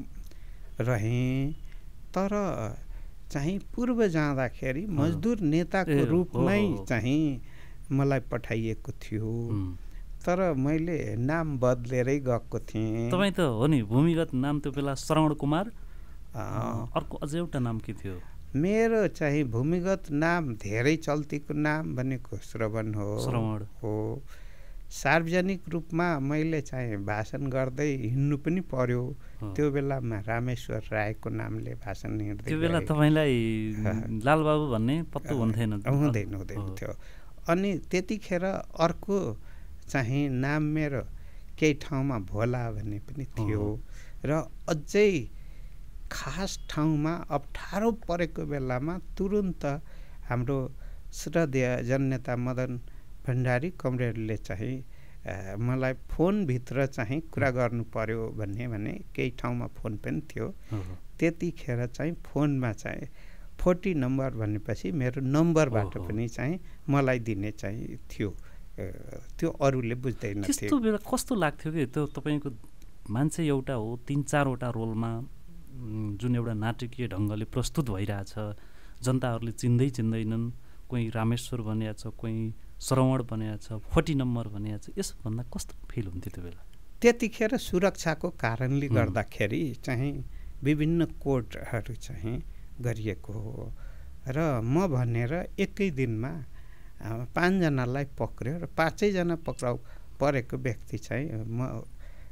रहेँ, तर चाहिँ पूर्व जाँदाखेरि मजदुर नेताको रूपमै चाहिँ मलाई पठाइएको थियो, तर मैले नाम बदलेरै गएको थिएँ। तपाईँ त हो नि भूमिगत नाम त्यो बेला श्रवण कुमार, अर्को अझै एउटा नाम के थियो? मेरो चाहिँ भूमिगत नाम धेरै चल्तीको नाम भनेको श्रवण हो। सार्वजनिक रूपमा मैले चाहिँ भाषण गर्दै हिँड्नु पनि पर्यो। त्यो बेलामा रामेश्वर रायको नामले भाषण हिँड्दै त्यो बेला तपाईँलाई लालबाबु भन्ने पत्तो हुँदैन थियो। अनि त्यतिखेर अर्को चाहिँ नाम मेरो केही ठाउँमा भोला भन्ने पनि थियो। र अझै खास ठाउँमा अप्ठ्यारो परेको बेलामा तुरुन्त हाम्रो श्रद्धेय जननेता मदन भण्डारी कमरेडले चाहिँ मलाई फोनभित्र चाहिँ कुरा गर्नु पर्यो भने केही ठाउँमा फोन पनि थियो। त्यतिखेर चाहिँ फोनमा चाहिँ 40 नम्बर भनेपछि मेरो नम्बरबाट पनि चाहिँ मलाई दिने चाहिँ थियो। त्यो अरूले बुझ्दैन थियो। त्यस्तो बेला कस्तो लाग्थ्यो कि त्यो तपाईँको मान्छे एउटा हो, 3-4वटा रोलमा जुन एउटा नाटकीय ढङ्गले प्रस्तुत भइरहेछ, जनताहरूले चिन्दैनन्, कोही रामेश्वर बनिएको छ, कोही श्रवण बनिएको छ, 40 नम्बर बनिएको छ, यसभन्दा कस्तो फिल हुन्थ्यो त्यो बेला? त्यतिखेर सुरक्षाको कारणले गर्दाखेरि चाहिँ विभिन्न कोडहरू चाहिँ गरिएको हो। र म भनेर एकै दिनमा 5 जनालाई पक्र्यो र 5 जना पक्राउ परेको व्यक्ति चाहिँ म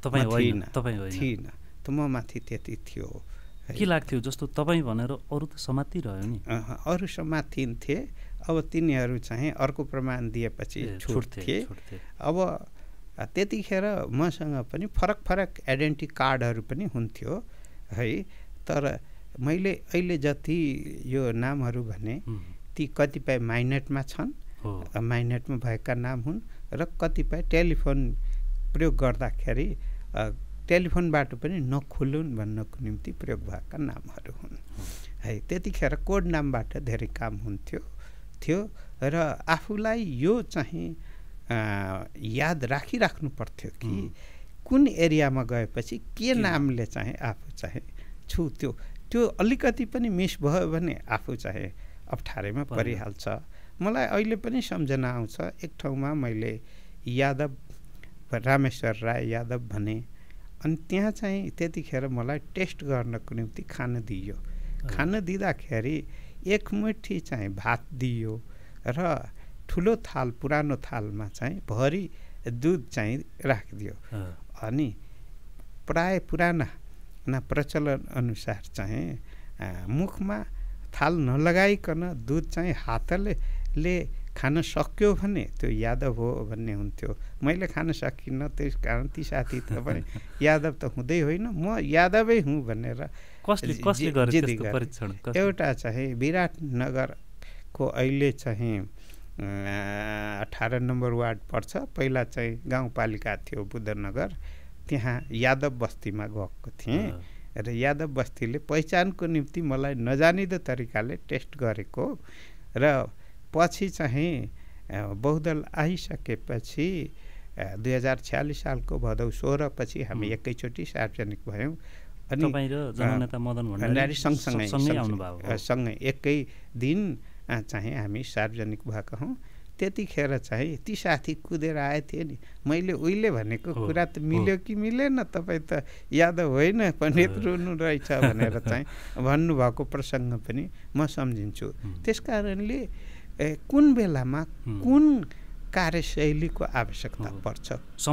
थिइनँ। त म माथि त्यति थियो। के लाग्थ्यो जस्तो तपाईँ भनेर अरू त समातिरह्यो नि? अरू समातिन्थे। अब तिनीहरू चाहिँ अर्को प्रमाण दिएपछि छुट्थे। अब त्यतिखेर मसँग पनि फरक आइडेन्टिटी कार्डहरू पनि हुन्थ्यो है। तर मैले अहिले जति यो नामहरू भने ती कतिपय माइनेटमा छन्, माइनेटमा भएका नाम हुन्, र कतिपय टेलिफोन प्रयोग गर्दाखेरि टेलिफोनबाट पनि नखुलुन् भन्नको निम्ति प्रयोग भएका नामहरू हुन् है। त्यतिखेर कोड नामबाट धेरै काम थियो र आफूलाई यो चाहिँ याद राखिराख्नु पर्थ्यो कि कुन एरियामा गएपछि के नामले चाहिँ आफू चाहिँ छु। त्यो अलिकति पनि मिस भयो भने आफू चाहिँ अप्ठ्यारोमा परिहाल्छ। मलाई अहिले पनि सम्झना आउँछ, एक ठाउँमा मैले यादव, रामेश्वर राय यादव भने, अनि त्यहाँ चाहिँ त्यतिखेर मलाई टेस्ट गर्नको निम्ति खान दियो। खान दिँदाखेरि एक मुठी चाहिँ भात दियो र ठुलो थाल, पुरानो थालमा चाहिँ भरि दुध चाहिँ राखिदियो। अनि प्राय पुराना प्रचलन अनुसार चाहिँ मुखमा थाल नलगाइकन दुध चाहिँ हातले खान सक्यो भने त्यो यादव हो भन्ने हुन्थ्यो। मैले खान सकिनँ, त्यस कारण ती साथी तपाईँ यादव त हुँदै होइन, म यादवै हुँ भनेर जिद्दी गरेँ। एउटा चाहिँ विराटनगरको अहिले चाहिँ 18 नम्बर वार्ड पर्छ, पहिला चाहिँ गाउँपालिका थियो बुद्धनगर, त्यहाँ यादव बस्तीमा गएको थिएँ र यादव बस्तीले पहिचानको निम्ति मलाई नजानिदो तरिकाले टेस्ट गरेको र पछि चाहिँ बहुदल आइसकेपछि 2046 सालको भदौ 16 पछि हामी एकैचोटि सार्वजनिक भयौँ। अनि तपाईँ र जननेता मदन भण्डारी सँगै एकै दिन चाहिँ हामी सार्वजनिक भएका हौँ। त्यतिखेर चाहिँ ती साथी कुदेर आए थिए नि, मैले उहिले भनेको कुरा त मिल्यो कि मिलेन, तपाईँ त यादव होइन पण्डित रुनु रहेछ भनेर चाहिँ भन्नुभएको प्रसङ्ग पनि म सम्झिन्छु। त्यस कारणले कुन बेलामा कुन कार्यशैलीको आवश्यकता पर्छ,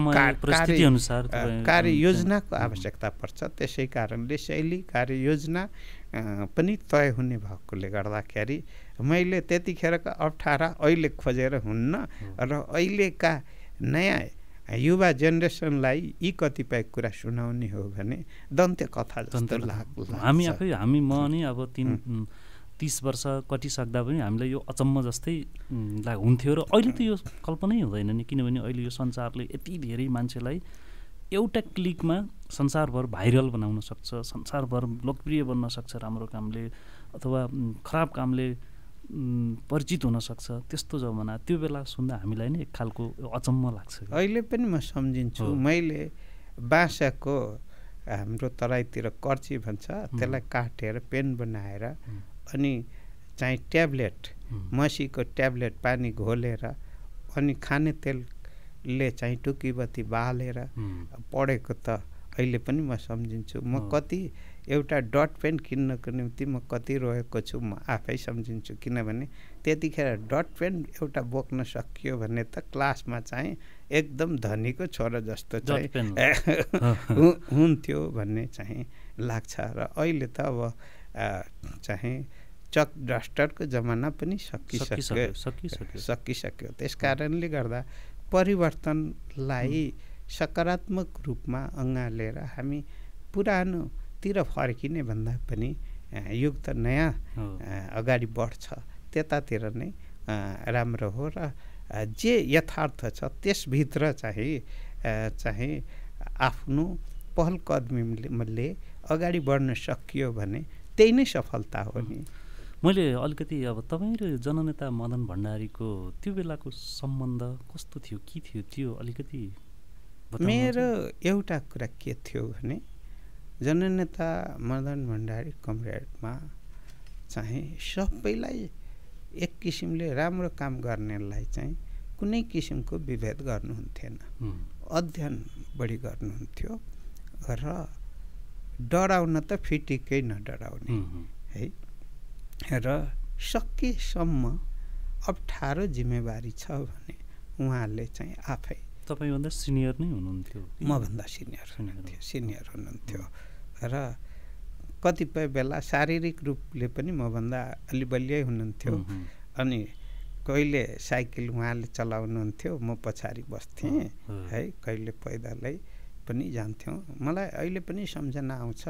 कार्ययोजनाको आवश्यकता पर्छ। त्यसै कारणले शैली कार्ययोजना पनि तय हुने भएकोले गर्दाखेरि मैले त्यतिखेरका 18 अहिले खोजेर हुन्न र अहिलेका नयाँ युवा जेनेरेसनलाई यी कतिपय कुरा सुनाउने हो भने दन्त्य कथा जस्तो लाग्छ। हामी म नि अब 30 वर्ष कटिसक्दा पनि हामीलाई यो अचम्म जस्तै हुन्थ्यो र अहिले त यो कल्पनै हुँदैन नि, किनभने अहिले यो संसारले यति धेरै मान्छेलाई एउटा क्लिकमा संसारभर भाइरल बनाउन सक्छ, संसारभर लोकप्रिय बन्न सक्छ, राम्रो कामले अथवा खराब कामले परिचित हुन सक्छ। त्यस्तो जमाना त्यो बेला सुन्दा हामीलाई नै एक खालको अचम्म लाग्छ। अहिले पनि म सम्झिन्छु, मैले बाँसको हाम्रो तराईतिर कर्ची भन्छ त्यसलाई काटेर पेन बनाएर अनि चाहिँ ट्याब्लेट मसीको ट्याब्लेट पानी घोलेर अनि खाने तेलले चाहिँ टुकीबत्ती बालेर पढेको त अहिले पनि म सम्झिन्छु। म कति एउटा डट पेन किन्नको निम्ति म कति रोएको छु म आफै सम्झिन्छु, किनभने त्यतिखेर डट पेन एउटा बोक्न सकियो भने त क्लासमा चाहिँ एकदम धनीको छोरा जस्तो चाहिँ हुन्थ्यो भन्ने चाहिँ लाग्छ। र अहिले त अब चाहिँ चक डस्टरको जमाना पनि सकिसक्यो। त्यस कारणले गर्दा परिवर्तनलाई सकारात्मक रूपमा अँगालेर हामी पुरानोतिर फर्किने भन्दा पनि युग त नयाँ अगाडि बढ्छ, त्यतातिर नै राम्रो हो। र जे यथार्थ छ त्यसभित्र चाहिँ आफ्नो पहल कदमीले अगाडि बढ्न सकियो भने त्यही नै सफलता हो नि। मैले अलिकति अब तपाईँ र जननेता मदन भण्डारीको त्यो बेलाको सम्बन्ध कस्तो थियो, के थियो त्यो अलिकति मेरो एउटा कुरा के थियो भने जननेता मदन भण्डारी कमरेडमा चाहिँ सबैलाई एक किसिमले राम्रो काम गर्नेलाई चाहिँ कुनै किसिमको विभेद गर्नुहुन्थेन, अध्ययन बढी गर्नुहुन्थ्यो र डराउन त फिटिकै नडराउने है। र सकेसम्म अप्ठ्यारो जिम्मेवारी छ भने उहाँले चाहिँ आफै तपाईँभन्दा सिनियर नै हुनुहुन्थ्यो, मभन्दा सिनियर हुनुहुन्थ्यो र कतिपय बेला शारीरिक रूपले पनि मभन्दा अलि बलियै हुनुहुन्थ्यो। अनि कहिले साइकल उहाँले चलाउनुहुन्थ्यो, म पछाडि बस्थेँ है, कहिले पैदलै पनि जान्थ्यौँ। मलाई अहिले पनि सम्झना आउँछ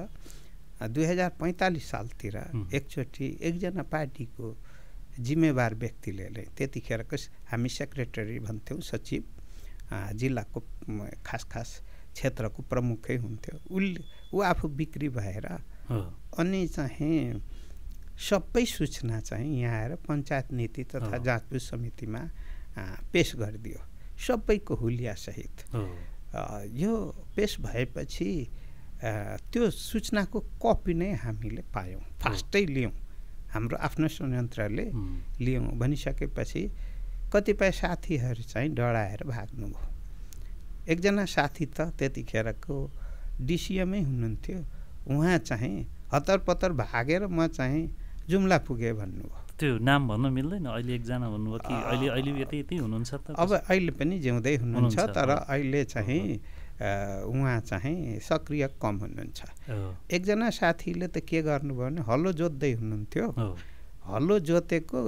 2045 सालतिर एकचोटि एकजना पार्टीको जिम्मेवार व्यक्तिले त्यतिखेरको हामी सेक्रेटरी भन्थ्यौँ, सचिव जिल्लाको खास क्षेत्रको प्रमुखै हुन्थ्यो, ऊ आफू बिक्री भएर अनि चाहिँ सबै सूचना चाहिँ यहाँ आएर पञ्चायत नीति तथा जाँचबुझ समितिमा पेश गरिदियो सबैको हुलियासहित। यो पेश भएपछि त्यो सूचनाको कपी नै हामीले पायौँ, फास्टै लियौँ, हाम्रो आफ्नो संयन्त्रले लियौँ। भनिसकेपछि कतिपय साथीहरू चाहिँ डराएर भाग्नुभयो। एकजना साथी त त्यतिखेरको डिसिएमै हुनुहुन्थ्यो, उहाँ चाहिँ हतारपतार भागेर म चाहिँ जुम्ला पुगेँ भन्नुभयो। त्यो नाम भन्न मिल्दैन, अहिले एकजना भन्नुभयो कि अहिले यति हुनुहुन्छ त? अब अहिले पनि जिउँदै हुनुहुन्छ, तर अहिले चाहिँ उहाँ चाहिँ सक्रिय कम हुनुहुन्छ। एकजना साथीले त के गर्नुभयो भने हलो जोत्दै हुनुहुन्थ्यो, हलो जोतेको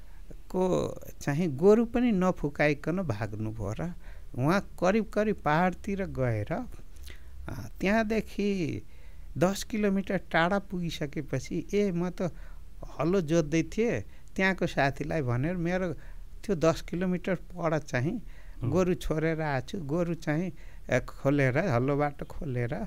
चाहिँ गोरु पनि नफुकाइकन भाग्नुभयो र उहाँ करिब पहाडतिर गएर त्यहाँदेखि 10 किलोमिटर टाढा पुगिसकेपछि म त हलो जोत्दै थिएँ, त्यहाँको साथीलाई भनेर मेरो त्यो 10 किलोमिटर पर चाहिँ गोरु छोडेर आएको छु, गोरु चाहिँ खोलेर हल्लोबाट खोलेर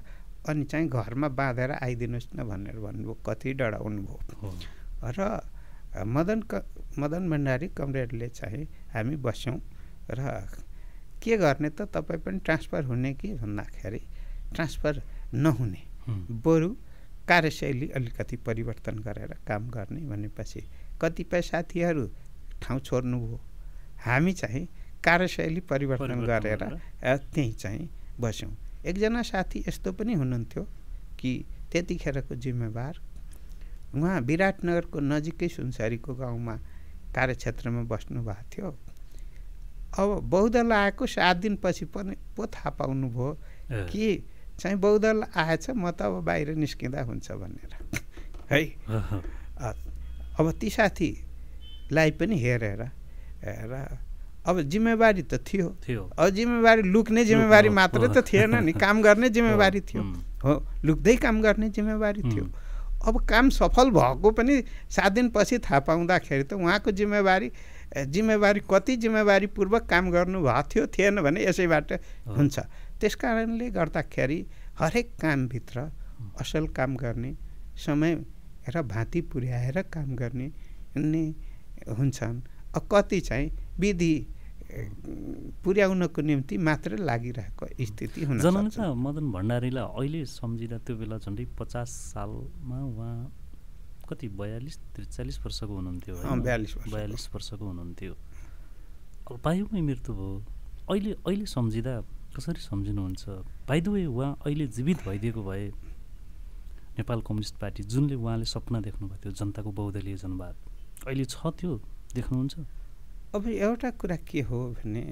अनि चाहिँ घरमा बाँधेर आइदिनुहोस् न भनेर भन्नुभयो। कति डराउनु भयो। र मदन भण्डारी कमरेडले चाहिँ हामी बस्यौँ र के गर्ने त तपाईँ पनि ट्रान्सफर हुने कि भन्दाखेरि ट्रान्सफर नहुने, बरु कार्यशैली अलिकति परिवर्तन गरेर काम गर्ने भनेपछि कतिपय साथीहरू ठाउँ छोड्नुभयो। हामी चाहिँ कार्यशैली परिवर्तन गरेर त्यहीँ चाहिँ बस्यौँ। एकजना साथी यस्तो पनि हुनुहुन्थ्यो कि त्यतिखेरको जिम्मेवार, उहाँ विराटनगरको नजिकै सुनसरीको गाउँमा कार्यक्षेत्रमा बस्नु भएको थियो। अब बहुदल आएको 7 दिनपछि पनि पो थाहा पाउनुभयो कि चाहिँ बहुदल आएछ, म त अब बाहिर निस्किँदा हुन्छ भनेर है। अब ती साथीलाई पनि हेरेर र अब जिम्मेवारी त थियो। अब जिम्मेवारी लुक्ने जिम्मेवारी मात्र त थिएन नि, काम गर्ने जिम्मेवारी थियो। हो, लुक्दै काम गर्ने जिम्मेवारी थियो। अब काम सफल भएको पनि 7 दिनपछि थाहा पाउँदाखेरि त उहाँको जिम्मेवारी कति जिम्मेवारीपूर्वक काम गर्नुभएको थियो थिएन भने यसैबाट हुन्छ। त्यस कारणले गर्दाखेरि हरेक कामभित्र असल काम गर्ने, समय र भाँति पुर्याएर काम गर्ने नै हुन्छन्। कति चाहिँ विधि पुर्याउनको निम्ति मात्र लागिरहेको स्थिति हुन सक्छ। जननेता मदन भण्डारीलाई अहिले सम्झिँदा त्यो बेला झन्डै 50 सालमा उहाँ कति 42-43 वर्षको हुनुहुन्थ्यो, 42 वर्षको हुनुहुन्थ्यो। अल्पायुमै मृत्यु भयो। अहिले सम्झिँदा कसरी सम्झिनुहुन्छ? बाइ द वे, उहाँ अहिले जीवित भइदिएको भए नेपाल कम्युनिस्ट पार्टी जुनले उहाँले सपना देख्नुभएको थियो जनताको बहुदलीय जनवाद, अहिले छ त्यो देख्नुहुन्छ? अब एउटा कुरा के हो भने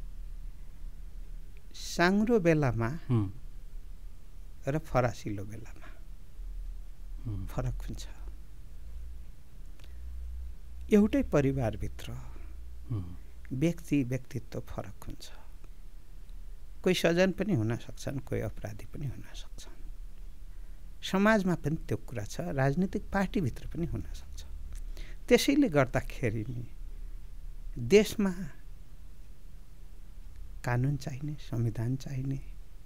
साङ्रो बेलामा र फरासिलो बेलामा फरक हुन्छ। एउटै परिवारभित्र व्यक्तित्व फरक हुन्छ। कोही सजन पनि हुन सक्छन्, कोही अपराधी पनि हुन सक्छन्। समाजमा पनि त्यो कुरा छ, राजनीतिक पार्टीभित्र पनि हुन सक्छ। त्यसैले गर्दाखेरि नि देशमा कानुन चाहिने, संविधान चाहिने,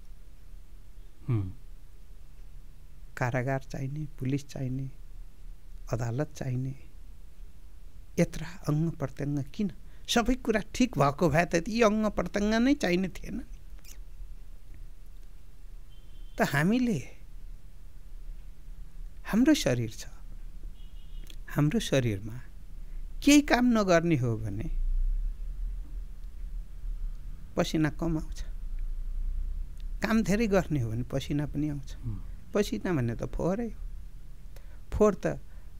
कारागार चाहिने, पुलिस चाहिने, अदालत चाहिने, यत्र अङ्ग प्रत्यङ्ग किन? सबै कुरा ठिक भएको भए त यी अङ्ग प्रत्यङ्ग नै चाहिने थिएन। त हामीले हाम्रो शरीर छ, हाम्रो शरीरमा केही काम नगर्ने हो भने पसिना कम आउँछ, काम धेरै गर्ने हो भने पसिना पनि आउँछ। पसिना भन्ने त फोहोरै हो। फोहोर त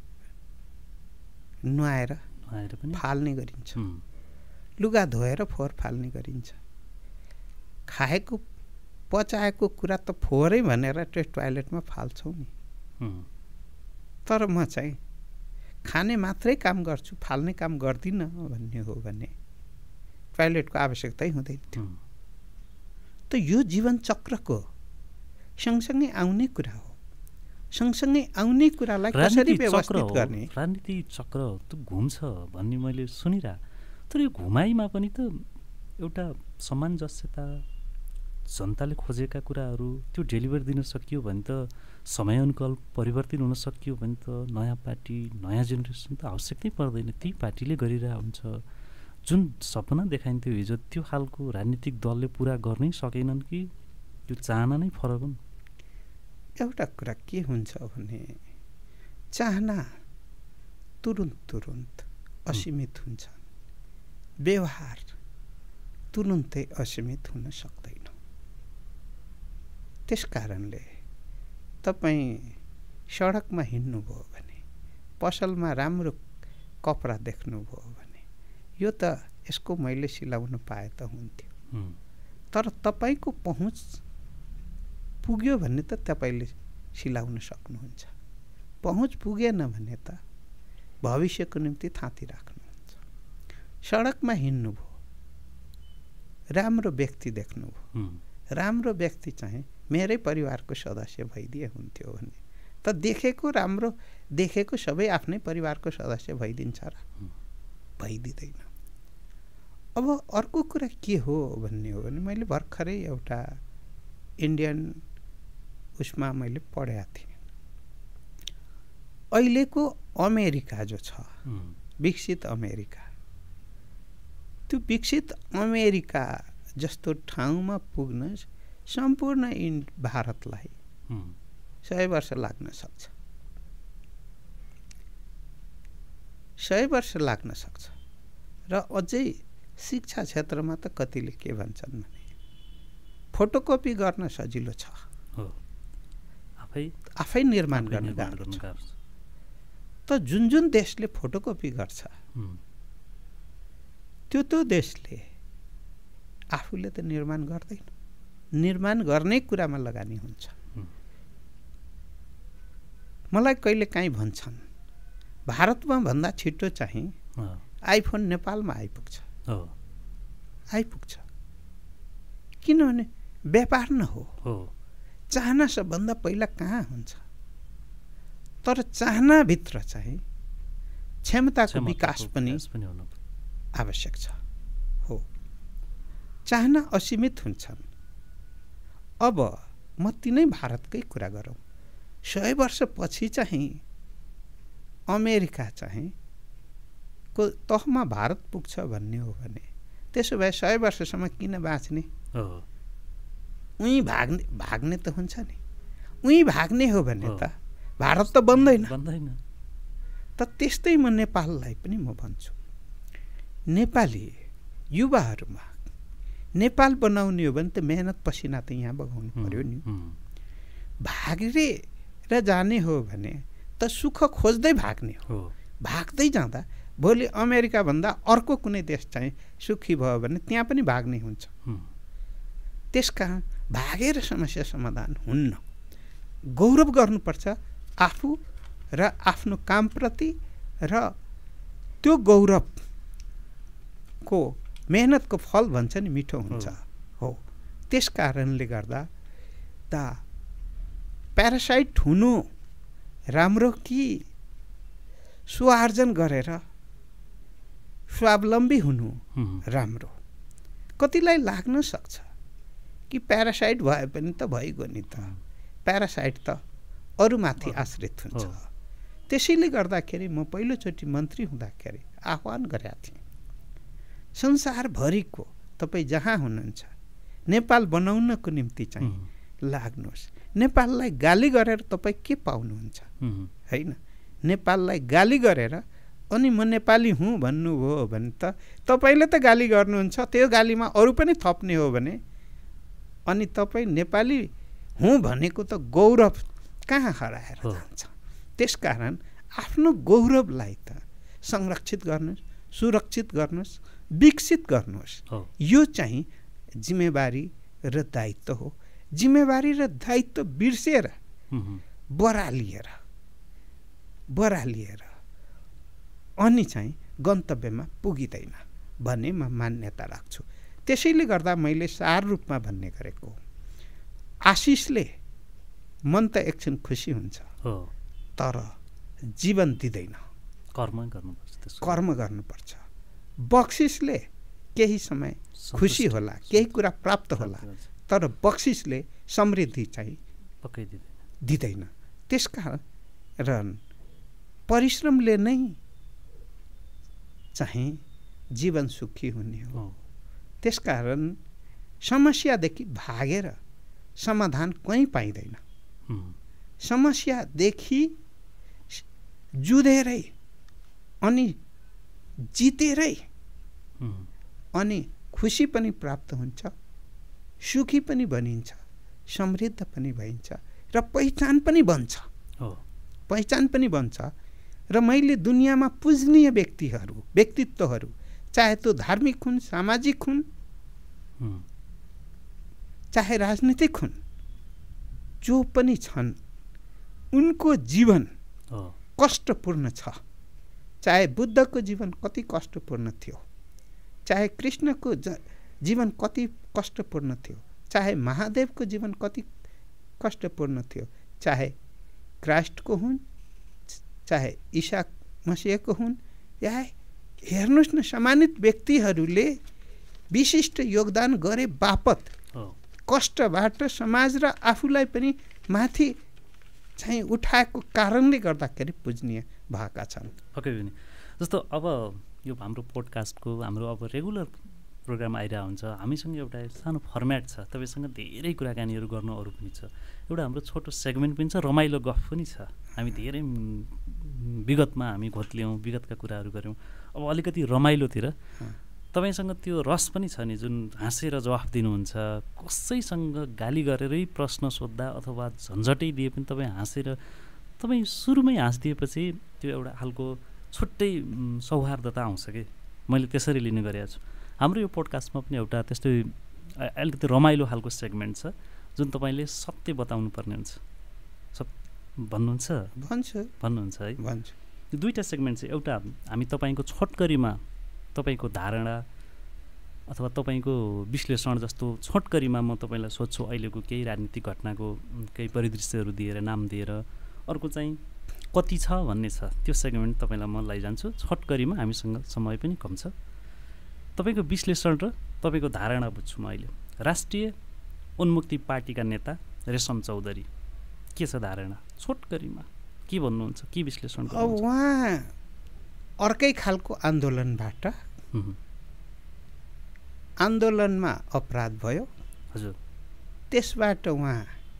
नुहाएर पनि फाल्ने गरिन्छ, लुगा धोएर फोहोर फाल्ने गरिन्छ। खाएको पचाएको कुरा त फोहोरै भनेर त्यो टोयलेटमा फाल्छौँ नि। तर म चाहिँ खाने मात्रै काम गर्छु, फाल्ने काम गर्दिनँ भन्ने हो भने टोयलेटको आवश्यकतै हुँदैन थियो। त यो जीवन चक्रको सँगसँगै आउने कुरा हो। सँगसँगै आउने कुरालाई कसरी व्यवस्थित गर्ने? राजनीति चक्र त घुम्छ भन्ने मैले सुनिरहेँ, तर यो घुमाइमा पनि त एउटा सामञ्जस्यता, जनताले खोजेका कुराहरू त्यो डेलिभरी दिन सकियो भने त समयानुकूल परिवर्तन हुन सकियो भने त नयाँ पार्टी, नयाँ जेनेरेसन त आवश्यकतै पर्दैन। ती पार्टीले गरिरहेको हुन्छ। जुन सपना देखाइन्थ्यो हिजो त्यो खालको राजनीतिक दलले पुरा गर्नै सकेनन् कि त्यो चाहना नै फरक हुन्? एउटा कुरा के हुन्छ भने चाहना तुरुन्त असीमित हुन्छ, व्यवहार तुरुन्तै असीमित हुन सक्दैन। त्यस कारणले तपाईँ सडकमा हिँड्नुभयो भने, पसलमा राम्रो कपडा देख्नुभयो भने यो त यसको मैले सिलाउन पाए त हुन्थ्यो, तर तपाईँको पहुँच पुग्यो भने त तपाईँले सिलाउन सक्नुहुन्छ। पहुँच पुगेन भने त भविष्यको निम्ति थाँती राख्नुहुन्छ। सडकमा हिँड्नुभयो, राम्रो व्यक्ति देख्नुभयो, राम्रो व्यक्ति चाहिँ मेरै परिवारको सदस्य भइदिए हुन्थ्यो भने त देखेको राम्रो देखेको सबै आफ्नै परिवारको सदस्य भइदिन्छ र? भइदिँदैन। अब अर्को कुरा के हो भन्ने हो भने मैले भर्खरै एउटा इन्डियन उसमा मैले पढेका थिएँ। अहिलेको अमेरिका जो छ, विकसित अमेरिका, त्यो विकसित अमेरिका जस्तो ठाउँमा पुग्न सम्पूर्ण भारतलाई 100 वर्ष लाग्न सक्छ। 100 वर्ष लाग्न सक्छ। र अझै शिक्षा क्षेत्रमा त कतिले के भन्छन् भने फोटोकपी गर्न सजिलो छ, आफै निर्माण गर्न गाह्रो छ। त जुन देशले फोटोकपी गर्छ त्यो देशले आफूले त निर्माण गर्दैन। निर्माण गर्ने कुरामा लगानी हुन्छ। मलाई कहिले काहीँ भन्छन् भारतमा भन्दा छिटो चाहिँ आइफोन नेपालमा आइपुग्छ। किनभने व्यापार न हो, चाहना सबभन्दा पहिला कहाँ हुन्छ। तर चाहनाभित्र चाहिँ क्षमताको विकास पनि आवश्यक छ। हो, चाहना असीमित हुन्छन्। अब म तिनै भारतकै कुरा गरौँ। 100 वर्षपछि चाहिँ अमेरिका चाहिँ को तहमा भारत पुग्छ भन्ने हो भने त्यसो भए 100 वर्षसम्म किन बाँच्ने? उही भाग्ने त हुन्छ नि। उही भाग्ने हो भने त भारत त बन्दैन। त त्यस्तै म नेपाललाई पनि म भन्छु, नेपाली युवाहरूमा नेपाल बनाउने हो भने त मेहनत पसिना त यहाँ बगाउनु पर्यो नि। भागेर जाने हो भने त सुख खोज्दै भाग्ने हो। भाग्दै जाँदा भोलि अमेरिका भन्दा अर्को कुनै देश चाहिँ सुखी भयो भने त्यहाँ पनि भाग्ने हुन्छ। त्यसकारण भागेर समस्या समाधान हुन्न। गौरव गर्नुपर्छ आफू र आफ्नो कामप्रति, र त्यो गौरवको मेहनतको फल भन्छ नि मिठो हुन्छ। हो, त्यस कारणले गर्दा त प्यारासाइट हुनु राम्रो कि स्वार्जन गरेर स्वावलम्बी हुनु राम्रो? कतिलाई लाग्न सक्छ कि प्यारासाइट भए पनि त भइगयो नि त, प्यारासाइट त अरूमाथि आश्रित हुन्छ। त्यसैले गर्दाखेरि म पहिलोचोटि मन्त्री हुँदाखेरि आह्वान गरेका थिएँ, संसारभरिको तपाईँ जहाँ हुनुहुन्छ नेपाल बनाउनको निम्ति चाहिँ लाग्नुहोस्। नेपाललाई गाली गरेर तपाईँ के पाउनुहुन्छ? होइन, नेपाललाई गाली गरेर अनि म नेपाली हुँ भन्नुभयो भने त तपाईँले त गाली गर्नुहुन्छ, त्यो गालीमा अरू पनि थप्ने हो भने अनि तपाईँ नेपाली हुँ भनेको त गौरव कहाँ हराएर जान्छ। त्यसकारण आफ्नो गौरवलाई त संरक्षित गर्नुहोस्, सुरक्षित गर्नुहोस्, विकसित गर्नुहोस्। यो चाहिँ जिम्मेवारी र दायित्व हो। जिम्मेवारी र दायित्व बिर्सेर बरालिएर अनि चाहिँ गन्तव्यमा पुगिँदैन भन्ने म मान्यता राख्छु। त्यसैले गर्दा मैले सार रूपमा भन्ने गरेको, आशिषले मन त एकछिन खुसी हुन्छ तर जीवन दिँदैन, कर्म गर्नुपर्छ। बक्सिसले केही समय खुसी होला, केही कुरा प्राप्त होला, तर बक्सिसले समृद्धि चाहिँ दिँदैन। त्यसकारण परिश्रमले नै चाहिँ जीवन सुखी हुने हो। त्यसकारण समस्यादेखि भागेर समाधान कहीँ पाइँदैन। समस्यादेखि जुधेरै अनि जितेरै अनि खुसी पनि प्राप्त हुन्छ, सुखी पनि बनिन्छ, समृद्ध पनि भइन्छ र पहिचान पनि बन्छ। पहिचान पनि बन्छ। र मैले दुनियाँमा पूजनीय व्यक्तित्वहरू चाहे त्यो धार्मिक हुन्, सामाजिक हुन्, चाहे राजनीतिक हुन्, जो पनि छन् उनको जीवन कष्टपूर्ण छ। चाहे बुद्धको जीवन कति कष्टपूर्ण थियो, चाहे कृष्णको जीवन कति कष्टपूर्ण थियो, चाहे महादेवको जीवन कति कष्टपूर्ण थियो, चाहे क्राइस्टको हुन्, चाहे ईसा मसीहको हुन्, या हेर्नुहोस् न सम्मानित व्यक्तिहरूले विशिष्ट योगदान गरे बापत कष्टबाट समाज र आफूलाई पनि माथि चाहिँ उठाएको कारणले गर्दाखेरि पूजनीय भएका छन्। पक्कै पनि। जस्तो अब यो हाम्रो पोडकास्टको हाम्रो अब रेगुलर प्रोग्राम आइरहेको हुन्छ, हामीसँग एउटा सानो फर्मेट छ, तपाईँसँग धेरै कुराकानीहरू गर्नु अरू पनि छ, एउटा हाम्रो छोटो सेगमेन्ट पनि छ, रमाइलो गफ पनि छ। हामी धेरै विगतमा हामी घोत्ल्यौँ, विगतका कुराहरू गऱ्यौँ। अब अलिकति रमाइलोतिर तपाईँसँग त्यो रस पनि छ नि, जुन हाँसेर जवाफ दिनुहुन्छ, कसैसँग गाली गरेरै प्रश्न सोद्धा अथवा झन्झटै दिए पनि तपाईँ हाँसेर, तपाईँ सुरुमै हाँसिदिएपछि त्यो एउटा खालको छुट्टै सौहार्दता आउँछ कि मैले त्यसरी लिने गरेको छु। हाम्रो यो पोडकास्टमा पनि एउटा त्यस्तै अलिकति रमाइलो खालको सेगमेन्ट छ जुन तपाईँले सत्य बताउनु पर्ने हुन्छ। भन्नुहुन्छ है? भन्छु। यो दुईवटा सेगमेन्ट छ। एउटा हामी तपाईँको छोटकरीमा तपाईँको धारणा अथवा तपाईँको विश्लेषण जस्तो छोटकरीमा म तपाईँलाई सोध्छु अहिलेको केही राजनीतिक घटनाको केही परिदृश्यहरू दिएर नाम दिएर, अर्को चाहिँ कति छ भन्ने छ, त्यो सेगमेन्ट तपाईँलाई म लैजान्छु। छोटकरीमा हामीसँग समय पनि कम छ। तपाईँको विश्लेषण र तपाईँको धारणा बुझ्छु म अहिले। राष्ट्रिय उन्मुक्ति पार्टीका नेता रेशम चौधरी, के छ धारणा? छोटकरीमा के भन्नुहुन्छ, के विश्लेषण गर्नुहुन्छ? उहाँ अर्कै खालको आन्दोलनबाट आन्दोलनमा अपराध भयो। हजुर। त्यसबाट उहाँ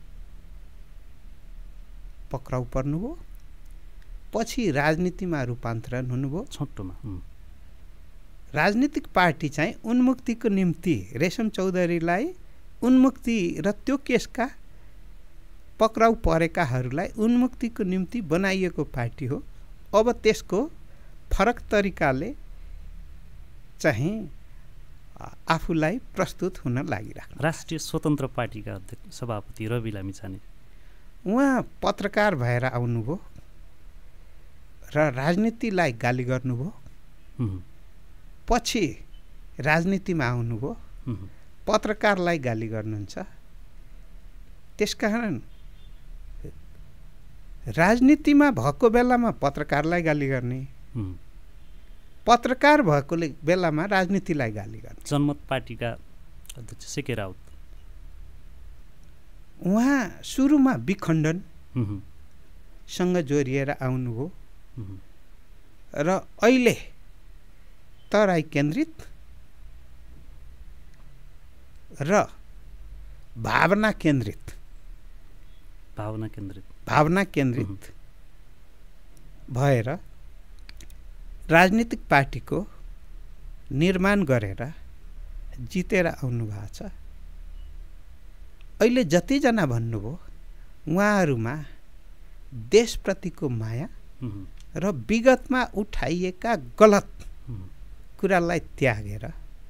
पक्राउ पर्नुभयो, पछि राजनीतिमा रूपान्तरण हुनुभयो। छोटोमा राजनीतिक पार्टी चाहिँ उन्मुक्तिको निम्ति रेशम चौधरीलाई उन्मुक्ति र त्यो केसका पक्राउ परेकाहरूलाई उन्मुक्तिको निम्ति बनाइएको पार्टी हो। अब त्यसको फरक तरिकाले चाहिँ आफूलाई प्रस्तुत हुन लागिरहेको। राष्ट्रिय स्वतन्त्र पार्टीका अध्यक्ष सभापति रवि लामिछाने उहाँ पत्रकार भएर आउनुभयो र राजनीतिलाई गाली गर्नुभयो, पछि राजनीतिमा आउनुभयो, पत्रकारलाई गाली गर्नुहुन्छ। त्यसकारण राजनीतिमा भएको बेलामा पत्रकारलाई गाली गर्ने, पत्रकार भएको बेलामा राजनीतिलाई गाली गर्ने। जनमत पार्टीका अध्यक्ष सीके राउत उहाँ सुरुमा विखण्डन सँग जोडिएर आउनुभयो र अहिले तराई केन्द्रित र भावना केन्द्रित भएर राजनीतिक पार्टीको निर्माण गरेर जितेर आउनु भएको छ। अहिले जतिजना भन्नुभयो उहाँहरूमा देशप्रतिको माया र विगतमा उठाइएका गलत कुरालाई त्यागेर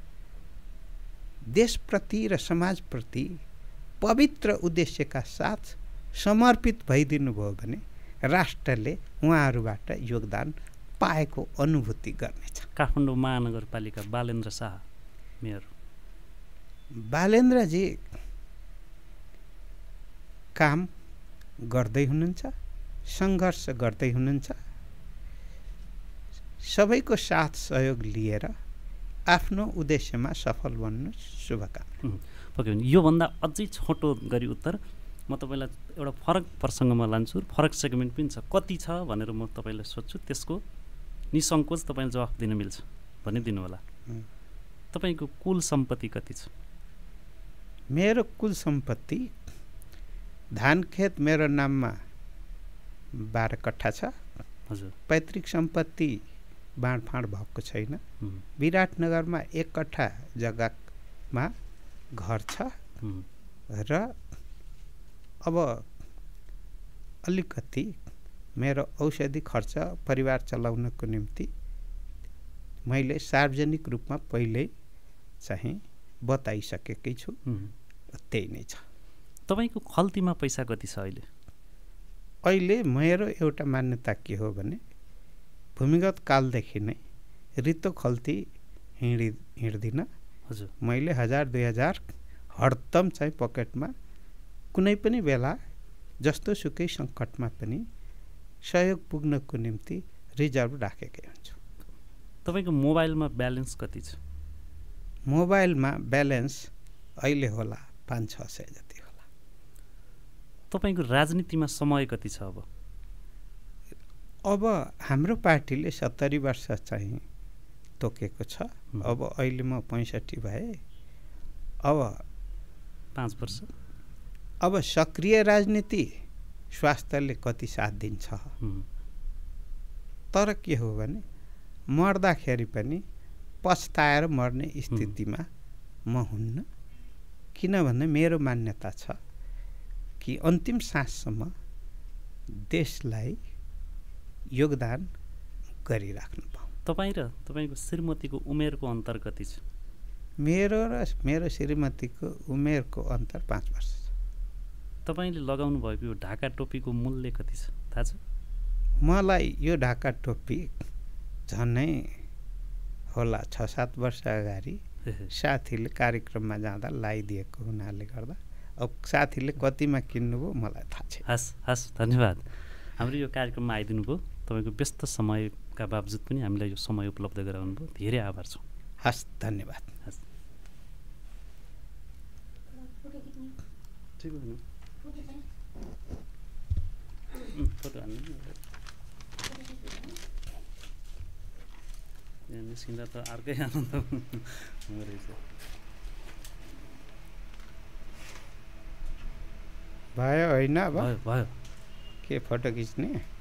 देशप्रति र समाजप्रति पवित्र उद्देश्यका साथ समर्पित भइदिनु भयो भने राष्ट्रले उहाँहरूबाट योगदान पाएको अनुभूति गर्नेछ। काठमाडौँ महानगरपालिका बालेन्द्र शाह मेयर। बालेन्द्रजी काम गर्दै हुनुहुन्छ, सङ्घर्ष गर्दै हुनुहुन्छ, सबैको साथ सहयोग लिएर आफ्नो उद्देश्यमा सफल बन्नु शुभकामना। पक्कै पनि। योभन्दा अझै छोटो गरी उत्तर म तपाईँलाई एउटा फरक प्रसङ्गमा लान्छु, फरक सेगमेन्ट पनि छ। कति छ भनेर म तपाईँलाई सोध्छु, त्यसको निसङ्कोच तपाईँले जवाफ दिन मिल्छ भने दिनु होला। तपाईँको कुल सम्पत्ति कति छ? मेरो कुल सम्पत्ति धान खेत मेरो नाममा 12 कट्ठा छ। हजुर। पैतृक सम्पत्ति बाँडफाँड भएको छैन। विराटनगरमा 1 कट्ठा जग्गामा घर छ र अब अलिकति मेरो औषधि खर्च परिवार चलाउनको निम्ति मैले सार्वजनिक रूपमा पहिल्यै चाहिँ बताइसकेकै छु, त्यही नै छ। तपाईँको खल्तीमा पैसा कति छ अहिले? अहिले मेरो एउटा मान्यता के हो भने भूमिगत कालदेखि नै रित्तो खल्ती हिँड्दिनँ। हजुर। मैले 1000-2000 हडतम चाहिँ पकेटमा कुनै पनि बेला जस्तो सुकै सङ्कटमा पनि सहयोग पुग्नको निम्ति रिजर्भ राखेकै हुन्छु। तपाईँको मोबाइलमा ब्यालेन्स कति छ? मोबाइलमा ब्यालेन्स अहिले होला 500-600 जति होला। तपाईँको राजनीतिमा समय कति छ अब? अब हाम्रो पार्टीले 70 वर्ष चाहिँ तोकेको छ। अब अहिले म 65 भए। अब 5 वर्ष। अब सक्रिय राजनीति स्वास्थ्यले कति साथ दिन्छ। तर के हो भने मर्दाखेरि पनि पछताएर मर्ने स्थितिमा म हुन्न। किनभने मेरो मान्यता छ कि अन्तिम साससम्म देशलाई योगदान गरिराख्नु पाऊँ। तपाईँ र तपाईँको श्रीमतीको उमेरको अन्तर कति छ? मेरो र मेरो श्रीमतीको उमेरको अन्तर 5 वर्ष छ। तपाईँले लगाउनु भएको यो ढाका टोपीको मूल्य कति छ थाहा छ? मलाई यो ढाका टोपी झनै होला 6-7 वर्ष अगाडि साथीले कार्यक्रममा जाँदा लगाइदिएको हुनाले गर्दा अब साथीले कतिमा किन्नुभयो मलाई थाहा छैन। हस् धन्यवाद। हाम्रो यो कार्यक्रममा आइदिनु भयो। तपाईँको व्यस्त समयका बावजुद पनि हामीलाई यो समय उपलब्ध गराउनु भयो। धेरै आभार छौँ। हस् धन्यवाद। हस् फोटो हाल्नु निस्किँदा त अर्कै आनन्द रहेछ। भयो होइन? भयो के फोटो खिच्ने?